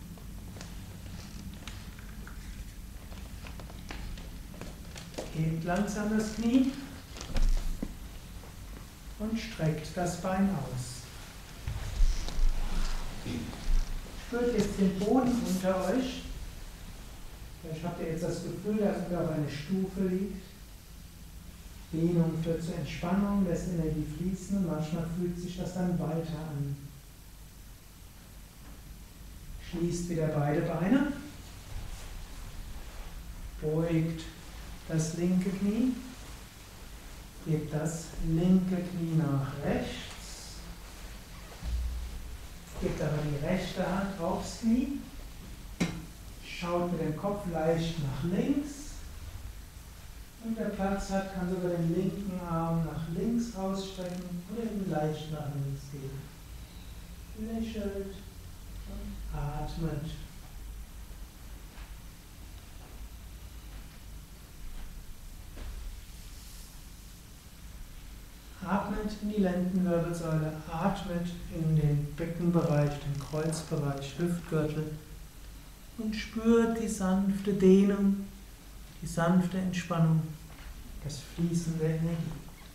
Hebt langsam das Knie und streckt das Bein aus. Spürt jetzt den Boden unter euch. Vielleicht habt ihr jetzt das Gefühl, dass ihr auf einer Stufe liegt. Dehnung führt zur Entspannung, lässt Energie fließen und manchmal fühlt sich das dann weiter an. Schließt wieder beide Beine. Beugt das linke Knie. Hebt das linke Knie nach rechts. Gebt aber die rechte Hand aufs Knie. Schaut mit dem Kopf leicht nach links. Und wer Platz hat, kann sogar den linken Arm nach links ausstrecken oder eben leicht nach links gehen. Lächelt und atmet. Atmet in die Lendenwirbelsäule, atmet in den Beckenbereich, den Kreuzbereich, Hüftgürtel und spürt die sanfte Dehnung, die sanfte Entspannung, das Fließen der Energie.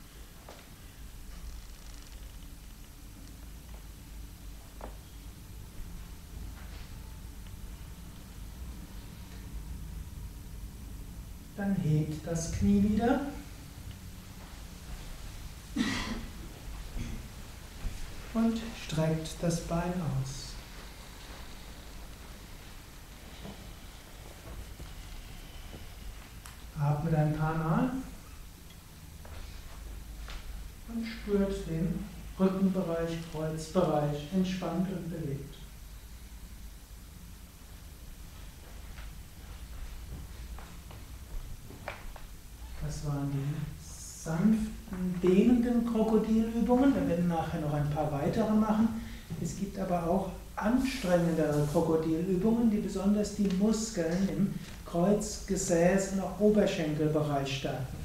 Dann hebt das Knie wieder. Und streckt das Bein aus. Atmet ein paar Mal und spürt den Rückenbereich, Kreuzbereich entspannt und bewegt. Das waren die sanften, dehnenden Krokodilübungen. Wir werden nachher noch ein paar weitere machen. Es gibt aber auch anstrengendere Krokodilübungen, die besonders die Muskeln im Kreuz-, Gesäß- und auch Oberschenkelbereich stärken.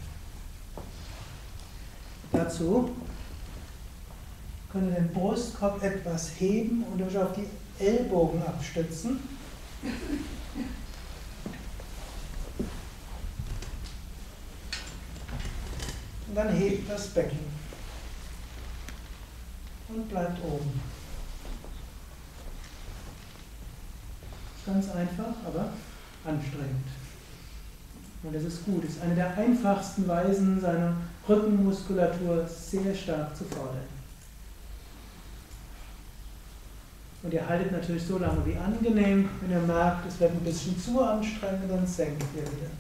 Dazu könnt ihr den Brustkorb etwas heben und euch auf die Ellbogen abstützen. Und dann hebt das Becken und bleibt oben. Ganz einfach, aber anstrengend. Und das ist gut. Es ist eine der einfachsten Weisen, seine Rückenmuskulatur sehr stark zu fordern. Und ihr haltet natürlich so lange wie angenehm. Wenn ihr merkt, es wird ein bisschen zu anstrengend, dann senkt ihr wieder.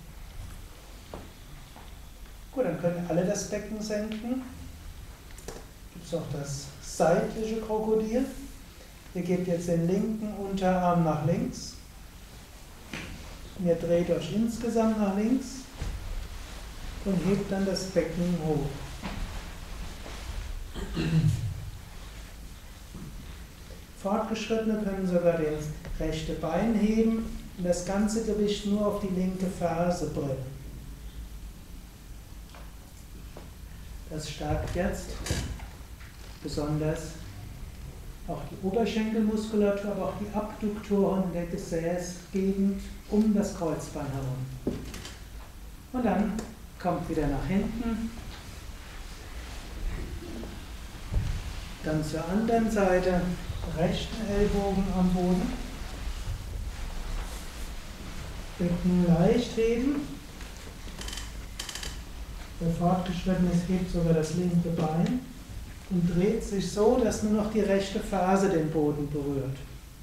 Gut, dann können alle das Becken senken. Gibt es auch das seitliche Krokodil. Ihr gebt jetzt den linken Unterarm nach links. Und ihr dreht euch insgesamt nach links und hebt dann das Becken hoch. Fortgeschrittene können sogar das rechte Bein heben und das ganze Gewicht nur auf die linke Ferse bringen. Das stärkt jetzt besonders auch die Oberschenkelmuskulatur, aber auch die Abduktoren in der Gesäßgegend um das Kreuzbein herum. Und dann kommt wieder nach hinten. Dann zur anderen Seite, rechten Ellbogen am Boden. Becken leicht heben. Der Fortgeschrittene hebt sogar das linke Bein und dreht sich so, dass nur noch die rechte Ferse den Boden berührt.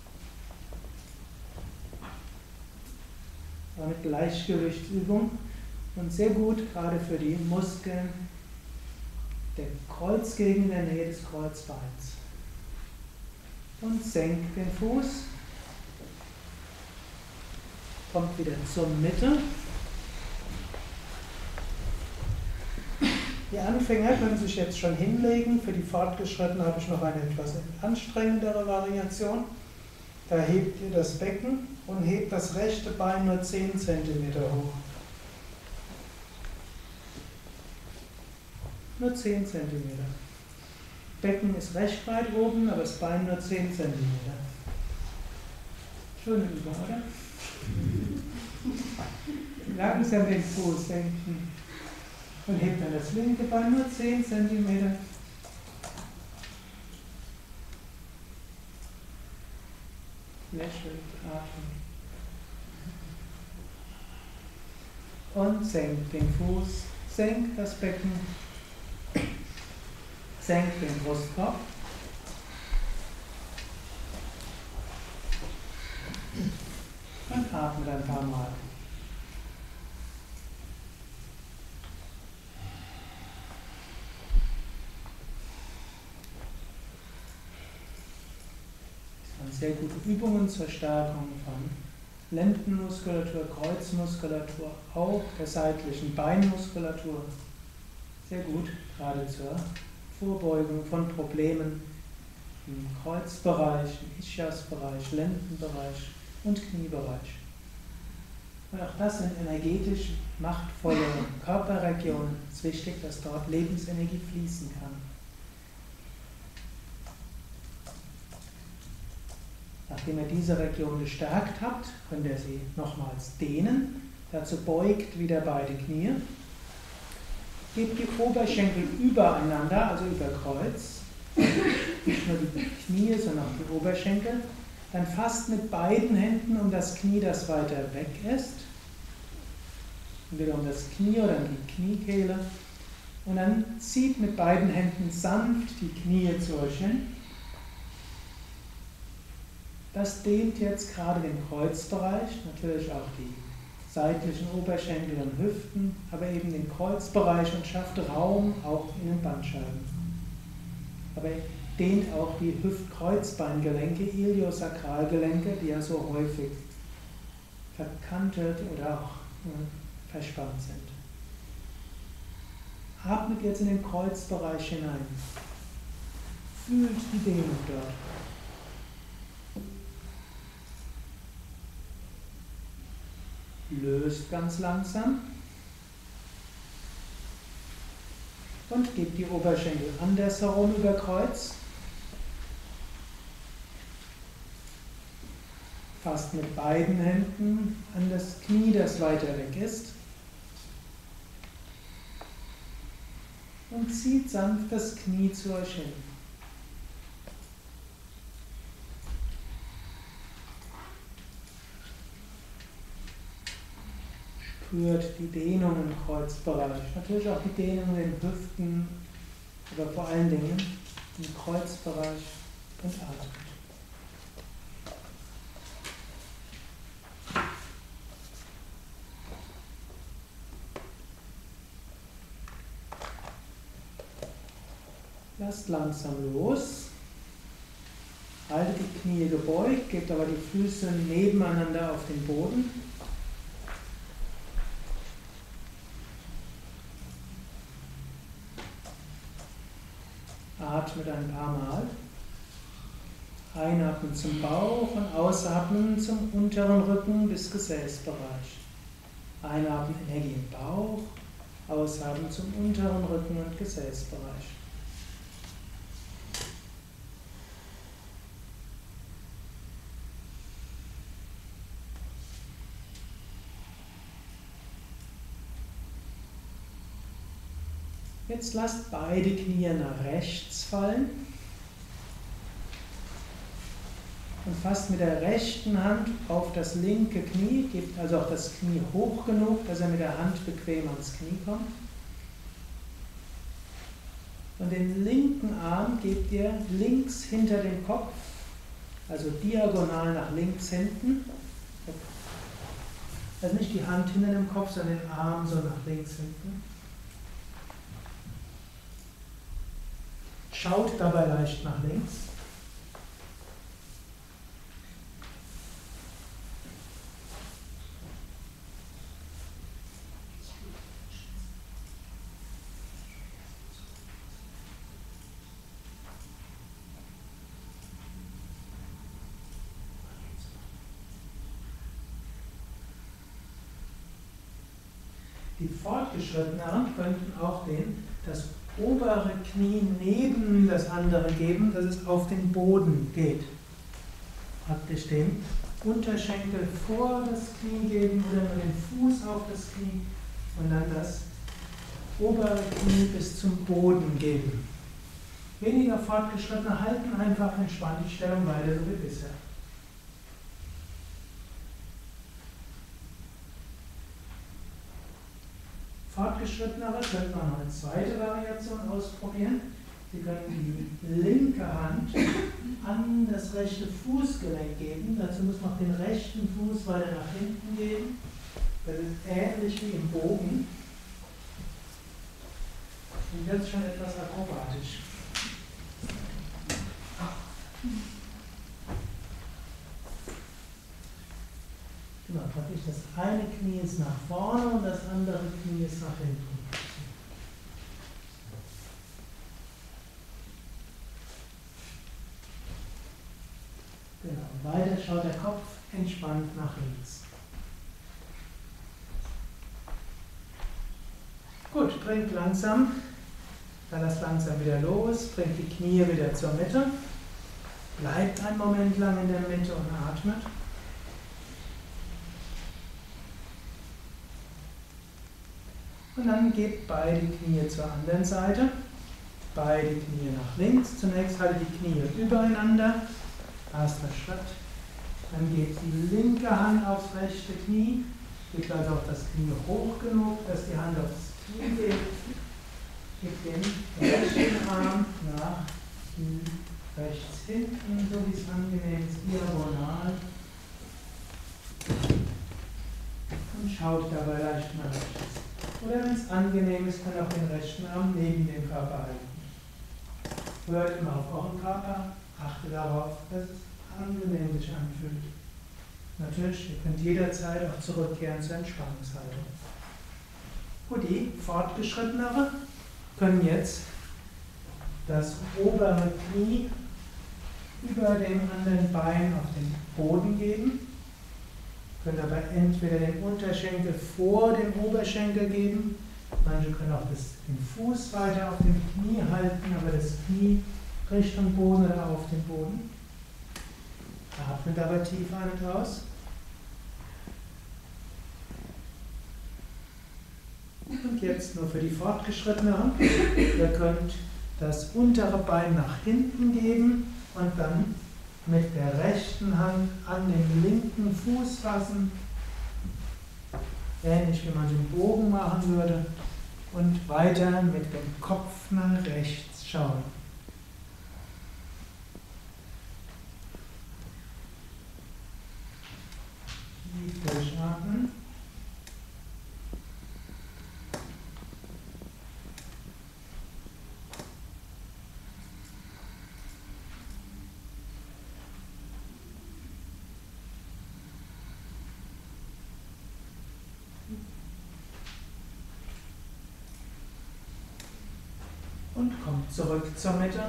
Damit Gleichgewichtsübung und sehr gut, gerade für die Muskeln der Kreuzgegend in der Nähe des Kreuzbeins. Und senkt den Fuß kommt wieder zur Mitte. Die Anfänger können sich jetzt schon hinlegen. Für die Fortgeschrittenen habe ich noch eine etwas anstrengendere Variation. Da hebt ihr das Becken und hebt das rechte Bein nur 10 cm hoch. Nur 10 cm. Becken ist recht weit oben, aber das Bein nur 10 cm. Schöne Übung, oder? Langsam den Fuß senken und hebt dann das linke Bein nur 10 cm. Lächeln, atmen. Und senkt den Fuß, senkt das Becken, senkt den Brustkorb. Und atmet ein paar Mal. Das waren sehr gute Übungen zur Stärkung von Lendenmuskulatur, Kreuzmuskulatur, auch der seitlichen Beinmuskulatur. Sehr gut, gerade zur Vorbeugung von Problemen im Kreuzbereich, im Ischiasbereich, Lendenbereich und Kniebereich. Und auch das sind energetisch machtvolle Körperregionen. Es ist wichtig, dass dort Lebensenergie fließen kann. Nachdem ihr diese Region gestärkt habt, könnt ihr sie nochmals dehnen. Dazu beugt wieder beide Knie. Gebt die Oberschenkel übereinander, also über Kreuz. Nicht nur die Knie, sondern auch die Oberschenkel. Dann fasst mit beiden Händen um das Knie, das weiter weg ist. Entweder um das Knie oder um die Kniekehle. Und dann zieht mit beiden Händen sanft die Knie zu euch hin. Das dehnt jetzt gerade den Kreuzbereich, natürlich auch die seitlichen Oberschenkel und Hüften, aber eben den Kreuzbereich und schafft Raum auch in den Bandscheiben. Aber dehnt auch die Hüft-Kreuzbeingelenke, Iliosakralgelenke, die ja so häufig verkantet oder auch verspannt sind. Atmet jetzt in den Kreuzbereich hinein. Fühlt die Dehnung dort. Löst ganz langsam und gebt die Oberschenkel andersherum über Kreuz. Fasst mit beiden Händen an das Knie, das weiter weg ist. Und zieht sanft das Knie zu euch hin. Spürt die Dehnung im Kreuzbereich, natürlich auch die Dehnung in den Hüften, aber vor allen Dingen im Kreuzbereich und atmet. Lasst langsam los. Haltet die Knie gebeugt, gebt aber die Füße nebeneinander auf den Boden. Atmet ein paar Mal. Einatmen zum Bauch und ausatmen zum unteren Rücken bis Gesäßbereich. Einatmen Energie im Bauch, ausatmen zum unteren Rücken und Gesäßbereich. Jetzt lasst beide Knie nach rechts fallen und fasst mit der rechten Hand auf das linke Knie, gebt also auch das Knie hoch genug, dass er mit der Hand bequem ans Knie kommt. Und den linken Arm gebt ihr links hinter den Kopf, also diagonal nach links hinten. Also nicht die Hand hinter dem Kopf, sondern den Arm so nach links hinten. Schaut dabei leicht nach links. Die Fortgeschritteneren könnten auch das obere Knie neben das andere geben, dass es auf den Boden geht. Praktisch den Unterschenkel vor das Knie geben oder nur den Fuß auf das Knie und dann das obere Knie bis zum Boden geben. Weniger Fortgeschrittene halten einfach entspannt die Stellung weiter so wie bisher. Fortgeschrittenere könnten wir noch eine zweite Variation ausprobieren. Sie können die linke Hand an das rechte Fußgelenk geben. Dazu muss man den rechten Fuß weiter nach hinten geben. Das ist ähnlich wie im Bogen. Und jetzt schon etwas akrobatisch. Genau, praktisch das eine Knie ist nach vorne und das andere Knie ist nach hinten. Genau, weiter schaut der Kopf entspannt nach links. Gut, bringt langsam, dann lasst langsam wieder los, bringt die Knie wieder zur Mitte, bleibt einen Moment lang in der Mitte und atmet. Und dann gebt beide Knie zur anderen Seite, beide Knie nach links. Zunächst haltet die Knie übereinander, erster Schritt. Dann geht die linke Hand aufs rechte Knie, geht also auch das Knie hoch genug, dass die Hand aufs Knie geht. Gebt den rechten Arm nach rechts hinten, so wie es angenehm ist, diagonal. Und schaut dabei leicht nach rechts. Oder wenn es angenehm ist, kann auch den rechten Arm neben dem Körper halten. Hört immer auf euren Körper, achtet darauf, dass es angenehm sich anfühlt. Natürlich, ihr könnt jederzeit auch zurückkehren zur Entspannungshaltung. Gut, die Fortgeschrittenere können jetzt das obere Knie über dem anderen Bein auf den Boden geben. Können aber entweder den Unterschenkel vor dem Oberschenkel geben, manche können auch den Fuß weiter auf dem Knie halten, aber das Knie Richtung Boden oder auf den Boden. Atmet aber tief ein und aus. Und jetzt nur für die Fortgeschrittenen. Ihr könnt das untere Bein nach hinten geben und dann mit der rechten Hand an den linken Fuß fassen, ähnlich wie man den Bogen machen würde, und weiter mit dem Kopf nach rechts schauen. Tief durchatmen. Und kommt zurück zur Mitte.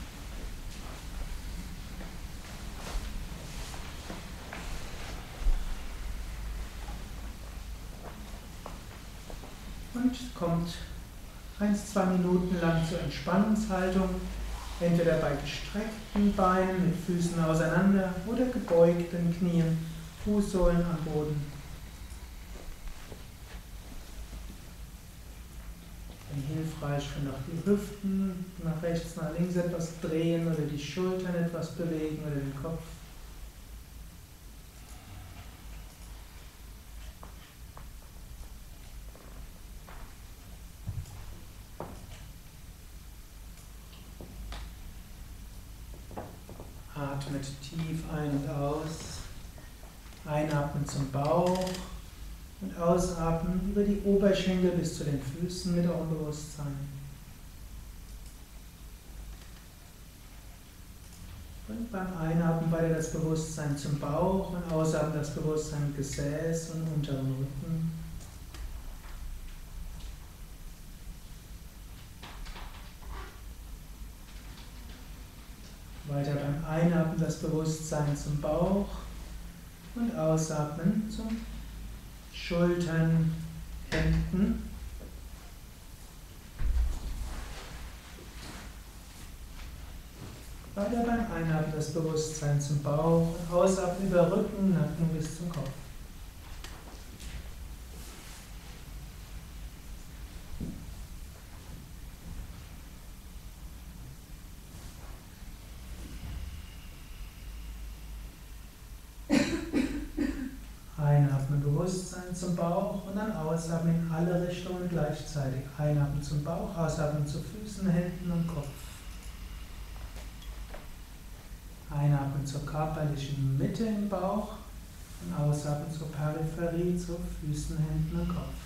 Und kommt 1-2 Minuten lang zur Entspannungshaltung, entweder bei gestreckten Beinen mit Füßen auseinander oder gebeugten Knien, Fußsohlen am Boden. Hilfreich können auch die Hüften nach rechts, nach links etwas drehen oder die Schultern etwas bewegen oder den Kopf. Atmet tief ein und aus. Einatmen zum Bauch. Und ausatmen über die Oberschenkel bis zu den Füßen mit eurem Bewusstsein. Und beim Einatmen weiter das Bewusstsein zum Bauch und ausatmen das Bewusstsein im Gesäß und unteren Rücken. Weiter beim Einatmen das Bewusstsein zum Bauch und ausatmen zum Schultern, Händen Weiter beim Einatmen das Bewusstsein zum Bauch und Ausatmen über Rücken, Nacken bis zum Kopf. Einatmen Bewusstsein zum Bauch und dann ausatmen in alle Richtungen gleichzeitig. Einatmen zum Bauch, ausatmen zu Füßen, Händen und Kopf. Einatmen zur körperlichen Mitte im Bauch und ausatmen zur Peripherie, zu Füßen, Händen und Kopf.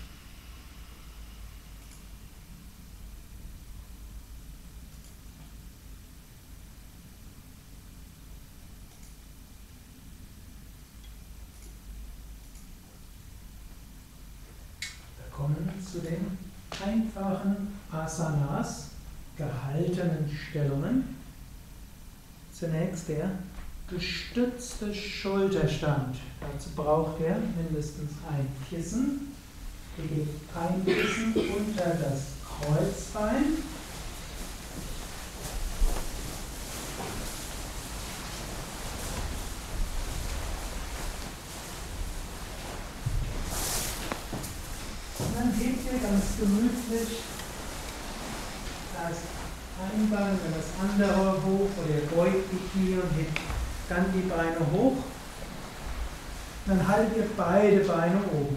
Wir kommen zu den einfachen Asanas, gehaltenen Stellungen. Zunächst der gestützte Schulterstand. Dazu braucht er mindestens ein Kissen. Ihr gebt ein Kissen unter das Kreuzbein. Und dann hebt ihr ganz gemütlich das ein Bein, dann das andere hoch, oder ihr beugt die Knie und hebt dann die Beine hoch. Dann haltet ihr beide Beine oben.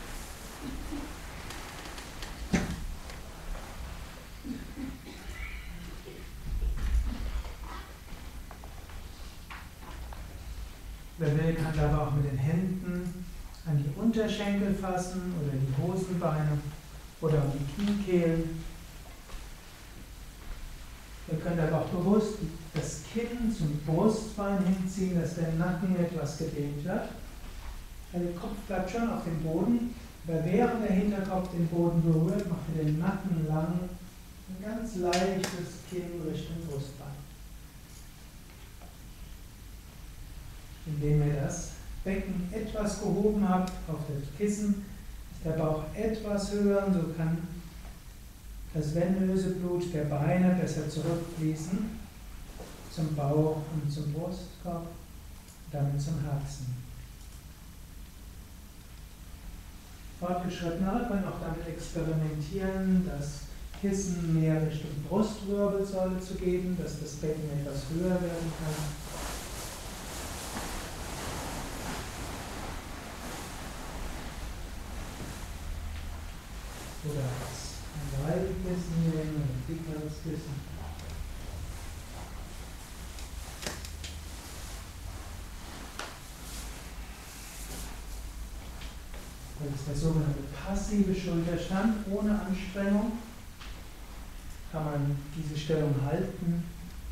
Wer will, kann aber auch mit den Händen an die Unterschenkel fassen oder die Hosenbeine oder an die Kniekehlen. Ihr könnt aber auch bewusst das Kinn zum Brustbein hinziehen, dass der Nacken etwas gedehnt wird. Also der Kopf bleibt schon auf dem Boden, aber während der Hinterkopf den Boden berührt, macht ihr den Nacken lang, ein ganz leichtes Kinn Richtung Brustbein. Indem ihr das Becken etwas gehoben habt auf das Kissen, ist der Bauch etwas höher und so kann das venöse Blut der Beine besser zurückfließen zum Bauch und zum Brustkorb, damit zum Herzen. Fortgeschrittene können auch damit experimentieren, das Kissen mehr Richtung Brustwirbelsäule zu geben, dass das Becken etwas höher werden kann. Oder ein Reibekissen nehmen, ein dickeres Kissen. Das ist der sogenannte passive Schulterstand. Ohne Anstrengung kann man diese Stellung halten.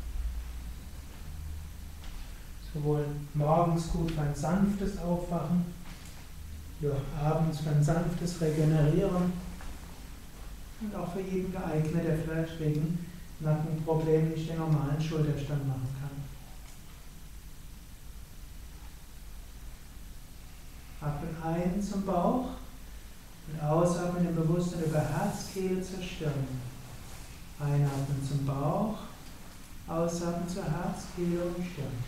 Sowohl morgens gut für ein sanftes Aufwachen, wie auch abends für ein sanftes Regenerieren. Und auch für jeden geeignet, der vielleicht wegen Nackenproblemen nicht den normalen Schulterstand machen kann. Atmen ein zum Bauch und ausatmen im Bewusstsein über Herzkehle zur Stirn. Einatmen zum Bauch, ausatmen zur Herzkehle und Stirn.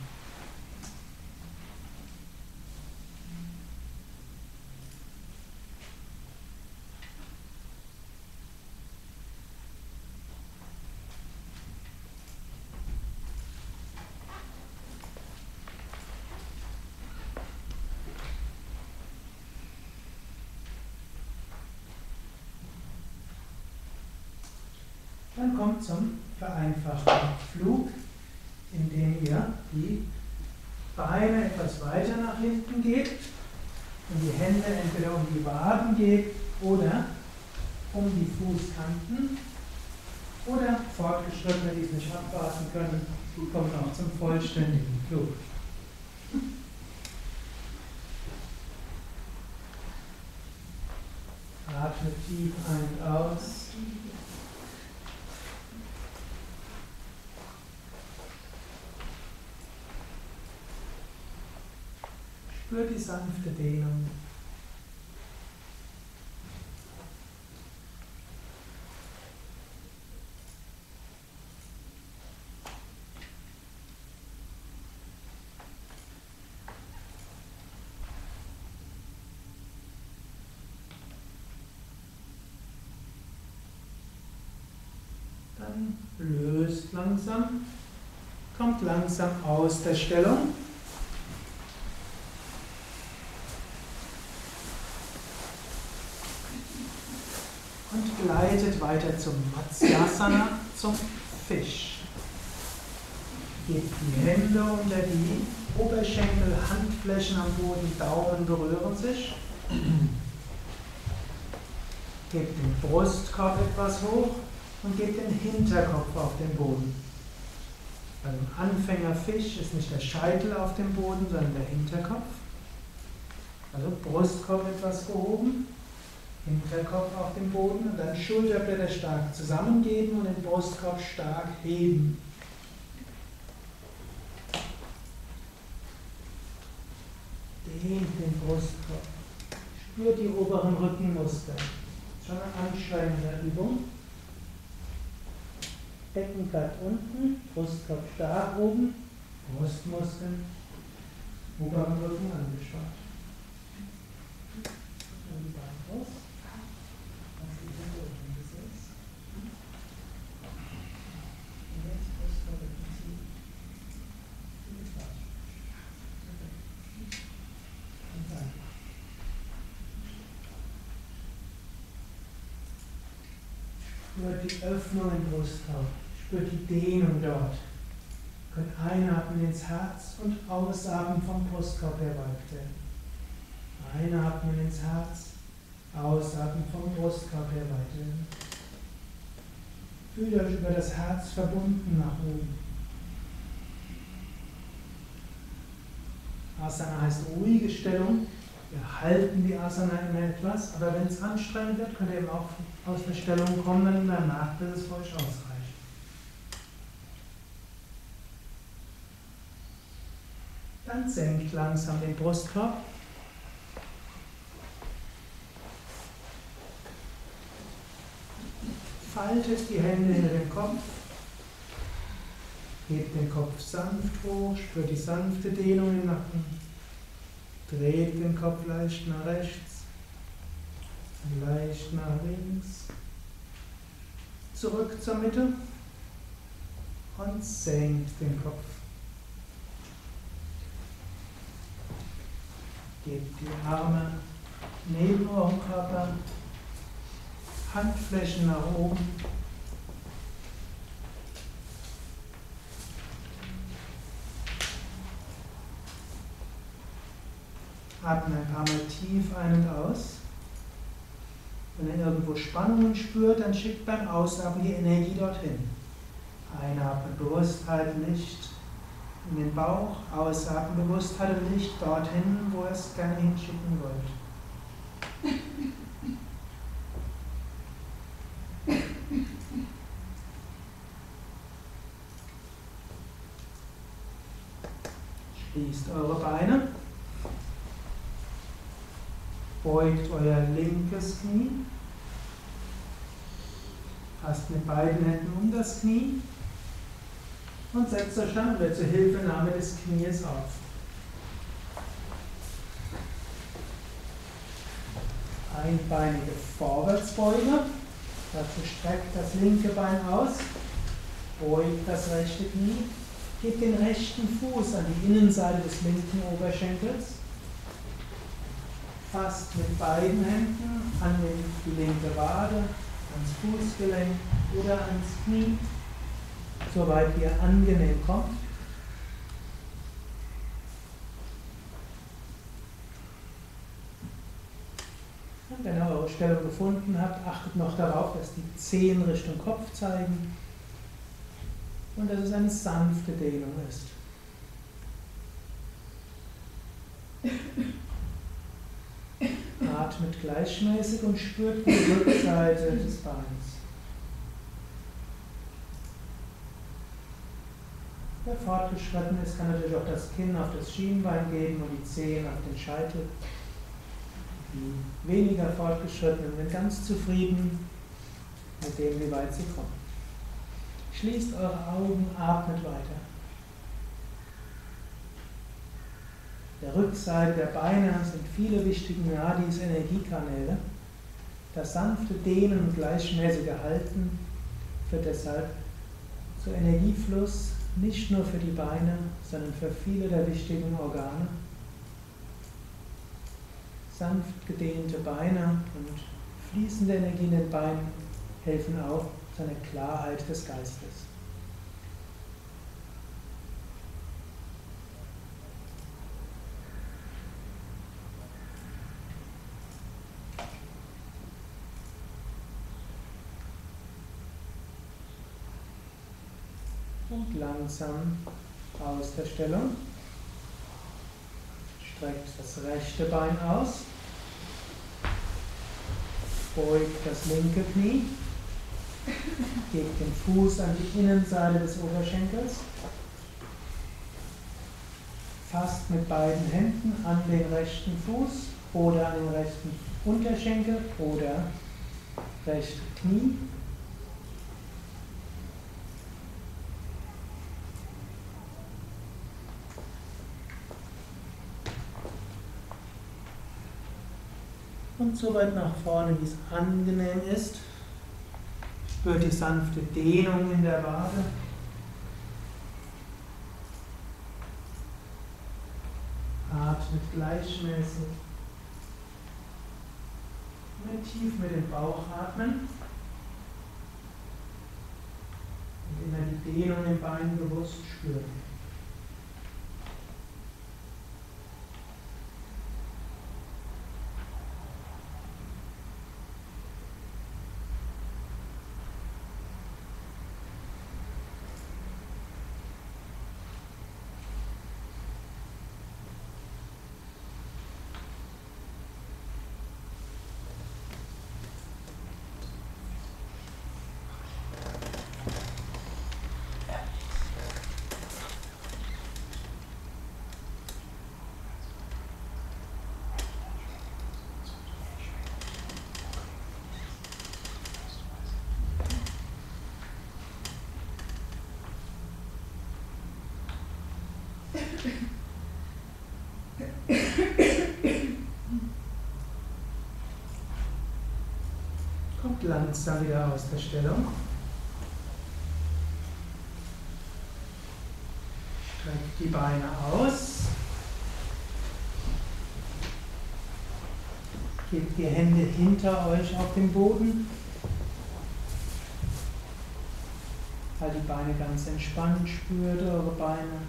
Dann kommt zum vereinfachten Flug, indem ihr die Beine etwas weiter nach hinten gebt und die Hände entweder um die Waden gebt oder um die Fußkanten. Oder Fortgeschrittene, die es nicht abwarten können, die kommen auch zum vollständigen Flug. Atme tief ein und aus. Spür die sanfte Dehnung. Dann löst langsam, kommt langsam aus der Stellung. Und gleitet weiter zum Matsyasana, zum Fisch. Gebt die Hände unter die Oberschenkel, Handflächen am Boden, Daumen berühren sich. Gebt den Brustkorb etwas hoch und gebt den Hinterkopf auf den Boden. Beim Anfängerfisch ist nicht der Scheitel auf dem Boden, sondern der Hinterkopf. Also Brustkorb etwas gehoben, Hinterkopf auf dem Boden und dann Schulterblätter stark zusammengeben und den Brustkorb stark heben. Dehnt den Brustkorb. Spürt die oberen Rückenmuster. Schon eine anstrengende Übung. Becken bleibt unten, Brustkorb stark oben, Brustmuskeln, oberen Rücken angespannt. Und die Beine raus. Das ist die Hände unten gesetzt. Und jetzt Brustkorb ziehen. Und dann. Spürt die Öffnung im Brustkorb, spürt die Dehnung dort. Ihr könnt einatmen ins Herz und ausatmen vom Brustkorb her weit werden. Einatmen ins Herz, ausatmen vom Brustkorb her weit werden. Fühlt euch über das Herz verbunden nach oben. Asana heißt ruhige Stellung. Wir halten die Asana immer etwas, aber wenn es anstrengend wird, könnt ihr eben auch aus der Stellung kommen, dann danach, bis es für euch ausreicht. Dann senkt langsam den Brustkorb. Faltet die Hände hinter dem Kopf. Hebt den Kopf sanft hoch, spürt die sanfte Dehnung im Nacken. Dreht den Kopf leicht nach rechts, leicht nach links, zurück zur Mitte und senkt den Kopf. Gebt die Arme neben eurem Körper, Handflächen nach oben. Atmen ein paar Mal tief ein und aus. Wenn ihr irgendwo Spannungen spürt, dann schickt beim Ausatmen die Energie dorthin. Einatmen, Bewusstheit, Licht in den Bauch. Ausatmen, Bewusstheit und Licht dorthin, wo ihr es gerne hinschicken wollt. Schließt eure Beine. Beugt euer linkes Knie, fasst mit beiden Händen um das Knie und setzt euch dann wieder zur Hilfenahme des Knies auf. Einbeinige Vorwärtsbeuge, dazu streckt das linke Bein aus, beugt das rechte Knie, gebt den rechten Fuß an die Innenseite des linken Oberschenkels. Fasst mit beiden Händen an die linke Wade, ans Fußgelenk oder ans Knie, soweit ihr angenehm kommt. Und wenn ihr eure Stellung gefunden habt, achtet noch darauf, dass die Zehen Richtung Kopf zeigen und dass es eine sanfte Dehnung ist. Atmet gleichmäßig und spürt die Rückseite des Beins. Wer fortgeschritten ist, kann natürlich auch das Kinn auf das Schienbein geben und die Zehen auf den Scheitel. Die weniger Fortgeschrittenen sind ganz zufrieden mit dem, wie weit sie kommen. Schließt eure Augen, atmet weiter. Der Rückseite der Beine sind viele wichtige Nadis, Energiekanäle. Das sanfte Dehnen und gleichmäßige Halten wird deshalb zu Energiefluss nicht nur für die Beine, sondern für viele der wichtigen Organe. Sanft gedehnte Beine und fließende Energie in den Beinen helfen auch zu einer Klarheit des Geistes. Und langsam aus der Stellung. Streckt das rechte Bein aus. Beugt das linke Knie. Gebt den Fuß an die Innenseite des Oberschenkels. Fasst mit beiden Händen an den rechten Fuß oder an den rechten Unterschenkel oder rechte Knie. Und so weit nach vorne, wie es angenehm ist. Spürt die sanfte Dehnung in der Wade. Atmet gleichmäßig. Und tief mit dem Bauch atmen. Und immer die Dehnung im Bein bewusst spüren. Kommt langsam wieder aus der Stellung. Streckt die Beine aus. Gebt die Hände hinter euch auf den Boden. Halt die Beine ganz entspannt, spürt eure Beine.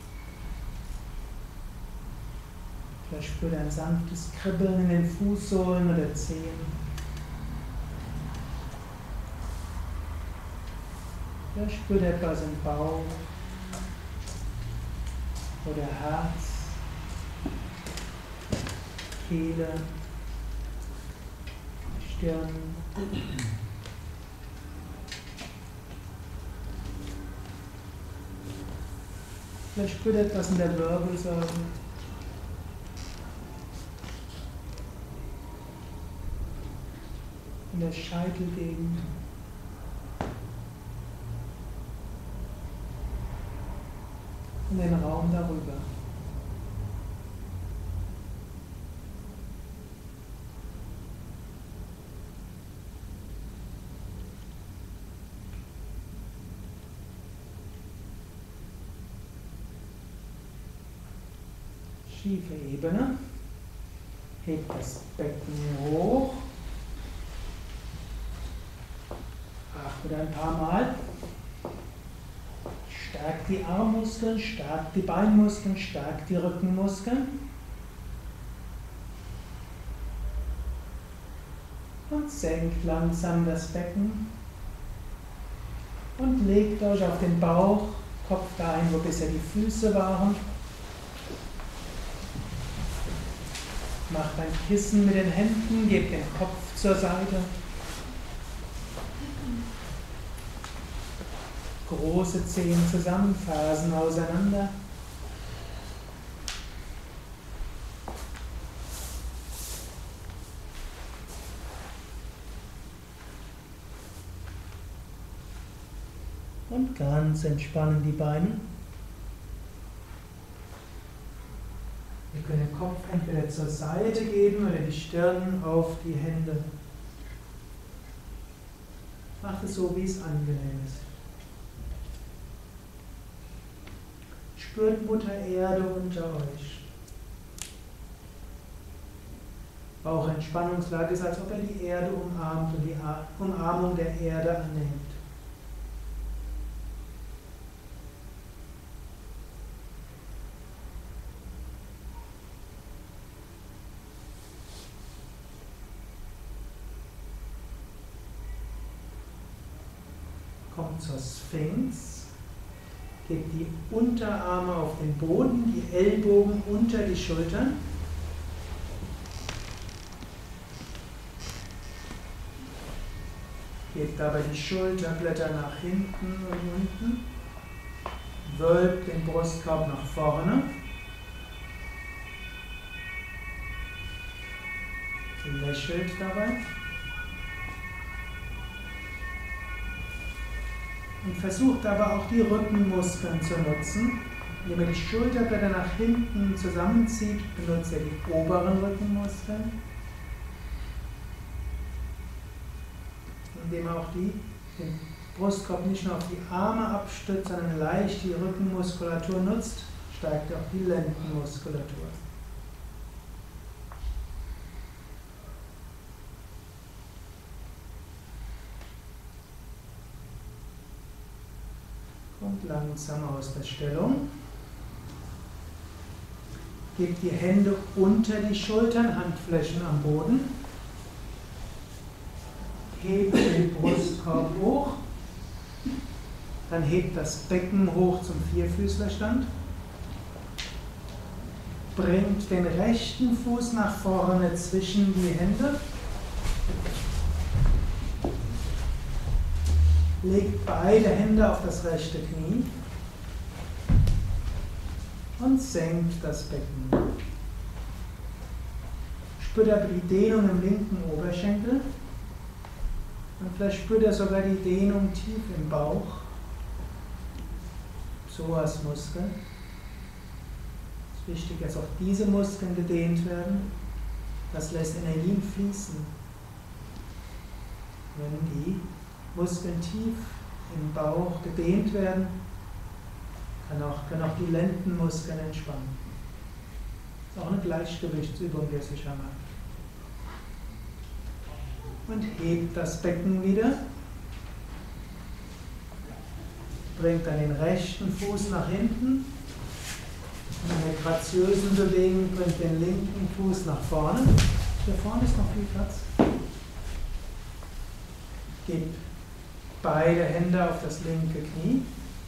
Vielleicht spürt ein sanftes Kribbeln in den Fußsohlen oder Zehen. Vielleicht spürt etwas im Bauch oder Herz, Kehle, Stirn. Vielleicht spürt etwas in der Wirbelsäule. In der Scheitelgegend. Und den Raum darüber. Schiefe Ebene. Hebt das Becken hoch. Atmet ein paar Mal. Stärkt die Armmuskeln, stärkt die Beinmuskeln, stärkt die Rückenmuskeln. Und senkt langsam das Becken. Und legt euch auf den Bauch, Kopf dahin, wo bisher die Füße waren. Macht ein Kissen mit den Händen, gebt den Kopf zur Seite. Große Zehen zusammen, Fersen auseinander. Und ganz entspannen die Beine. Wir können den Kopf entweder zur Seite geben oder die Stirn auf die Hände. Macht es so, wie es angenehm ist. Spürt Mutter Erde unter euch. Bauchentspannungslage ist, als ob er die Erde umarmt und die Umarmung der Erde annimmt. Kommt zur Sphinx, gebt die Unterarme auf den Boden, die Ellbogen unter die Schultern. Gebt dabei die Schulterblätter nach hinten und unten. Wölbt den Brustkorb nach vorne. Lächelt dabei. Und versucht aber auch die Rückenmuskeln zu nutzen. Indem ihr die Schulterblätter nach hinten zusammenzieht, benutzt ihr die oberen Rückenmuskeln. Indem ihr auch den Brustkorb nicht nur auf die Arme abstützt, sondern leicht die Rückenmuskulatur nutzt, steigt auch die Lendenmuskulatur. Kommt langsam aus der Stellung. Gebt die Hände unter die Schultern, Handflächen am Boden. Hebt den Brustkorb hoch. Dann hebt das Becken hoch zum Vierfüßlerstand. Bringt den rechten Fuß nach vorne zwischen die Hände. Legt beide Hände auf das rechte Knie und senkt das Becken. Spürt aber die Dehnung im linken Oberschenkel und vielleicht spürt ihr sogar die Dehnung tief im Bauch, Psoasmuskel. Es ist wichtig, dass auch diese Muskeln gedehnt werden. Das lässt Energien fließen. Wenn die Muskeln tief im Bauch gedehnt werden, können auch die Lendenmuskeln entspannen. Das ist auch eine Gleichgewichtsübung, die sich macht. Und hebt das Becken wieder. Bringt dann den rechten Fuß nach hinten. In einer graziösen Bewegung bringt den linken Fuß nach vorne. Hier vorne ist noch viel Platz. Gebt beide Hände auf das linke Knie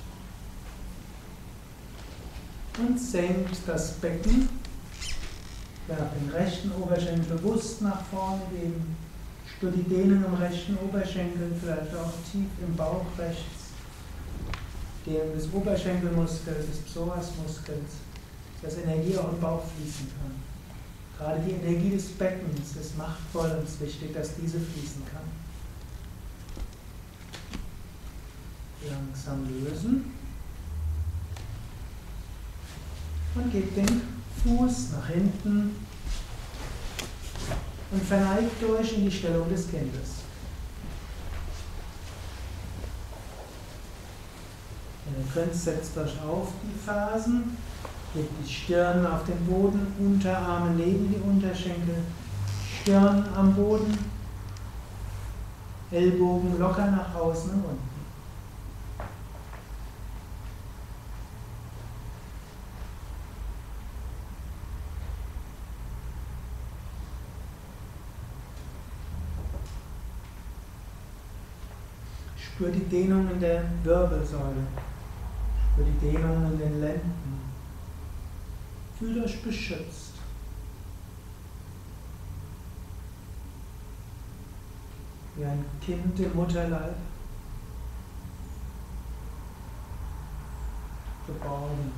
und senkt das Becken. Den rechten Oberschenkel bewusst nach vorne geben. Spürt die Dehnung im rechten Oberschenkel, vielleicht auch tief im Bauch rechts. Dehnung des Oberschenkelmuskels, des Psoasmuskels, dass Energie auch im Bauch fließen kann. Gerade die Energie des Beckens ist machtvoll und es ist wichtig, dass diese fließen kann. Langsam lösen und gebt den Fuß nach hinten und verneigt euch in die Stellung des Kindes. Wenn ihr könnt, setzt euch auf die Fersen, gebt die Stirn auf den Boden, Unterarme neben die Unterschenkel, Stirn am Boden, Ellbogen locker nach außen und unten. Spür die Dehnung in der Wirbelsäule. Spür die Dehnung in den Lenden. Fühlt euch beschützt. Wie ein Kind im Mutterleib. Geborgen.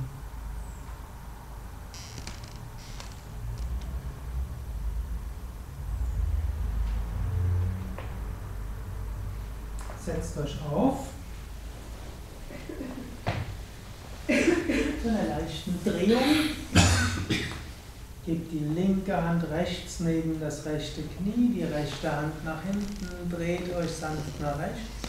Setzt euch auf. Zu einer leichten Drehung. Gebt die linke Hand rechts neben das rechte Knie, die rechte Hand nach hinten, dreht euch sanft nach rechts.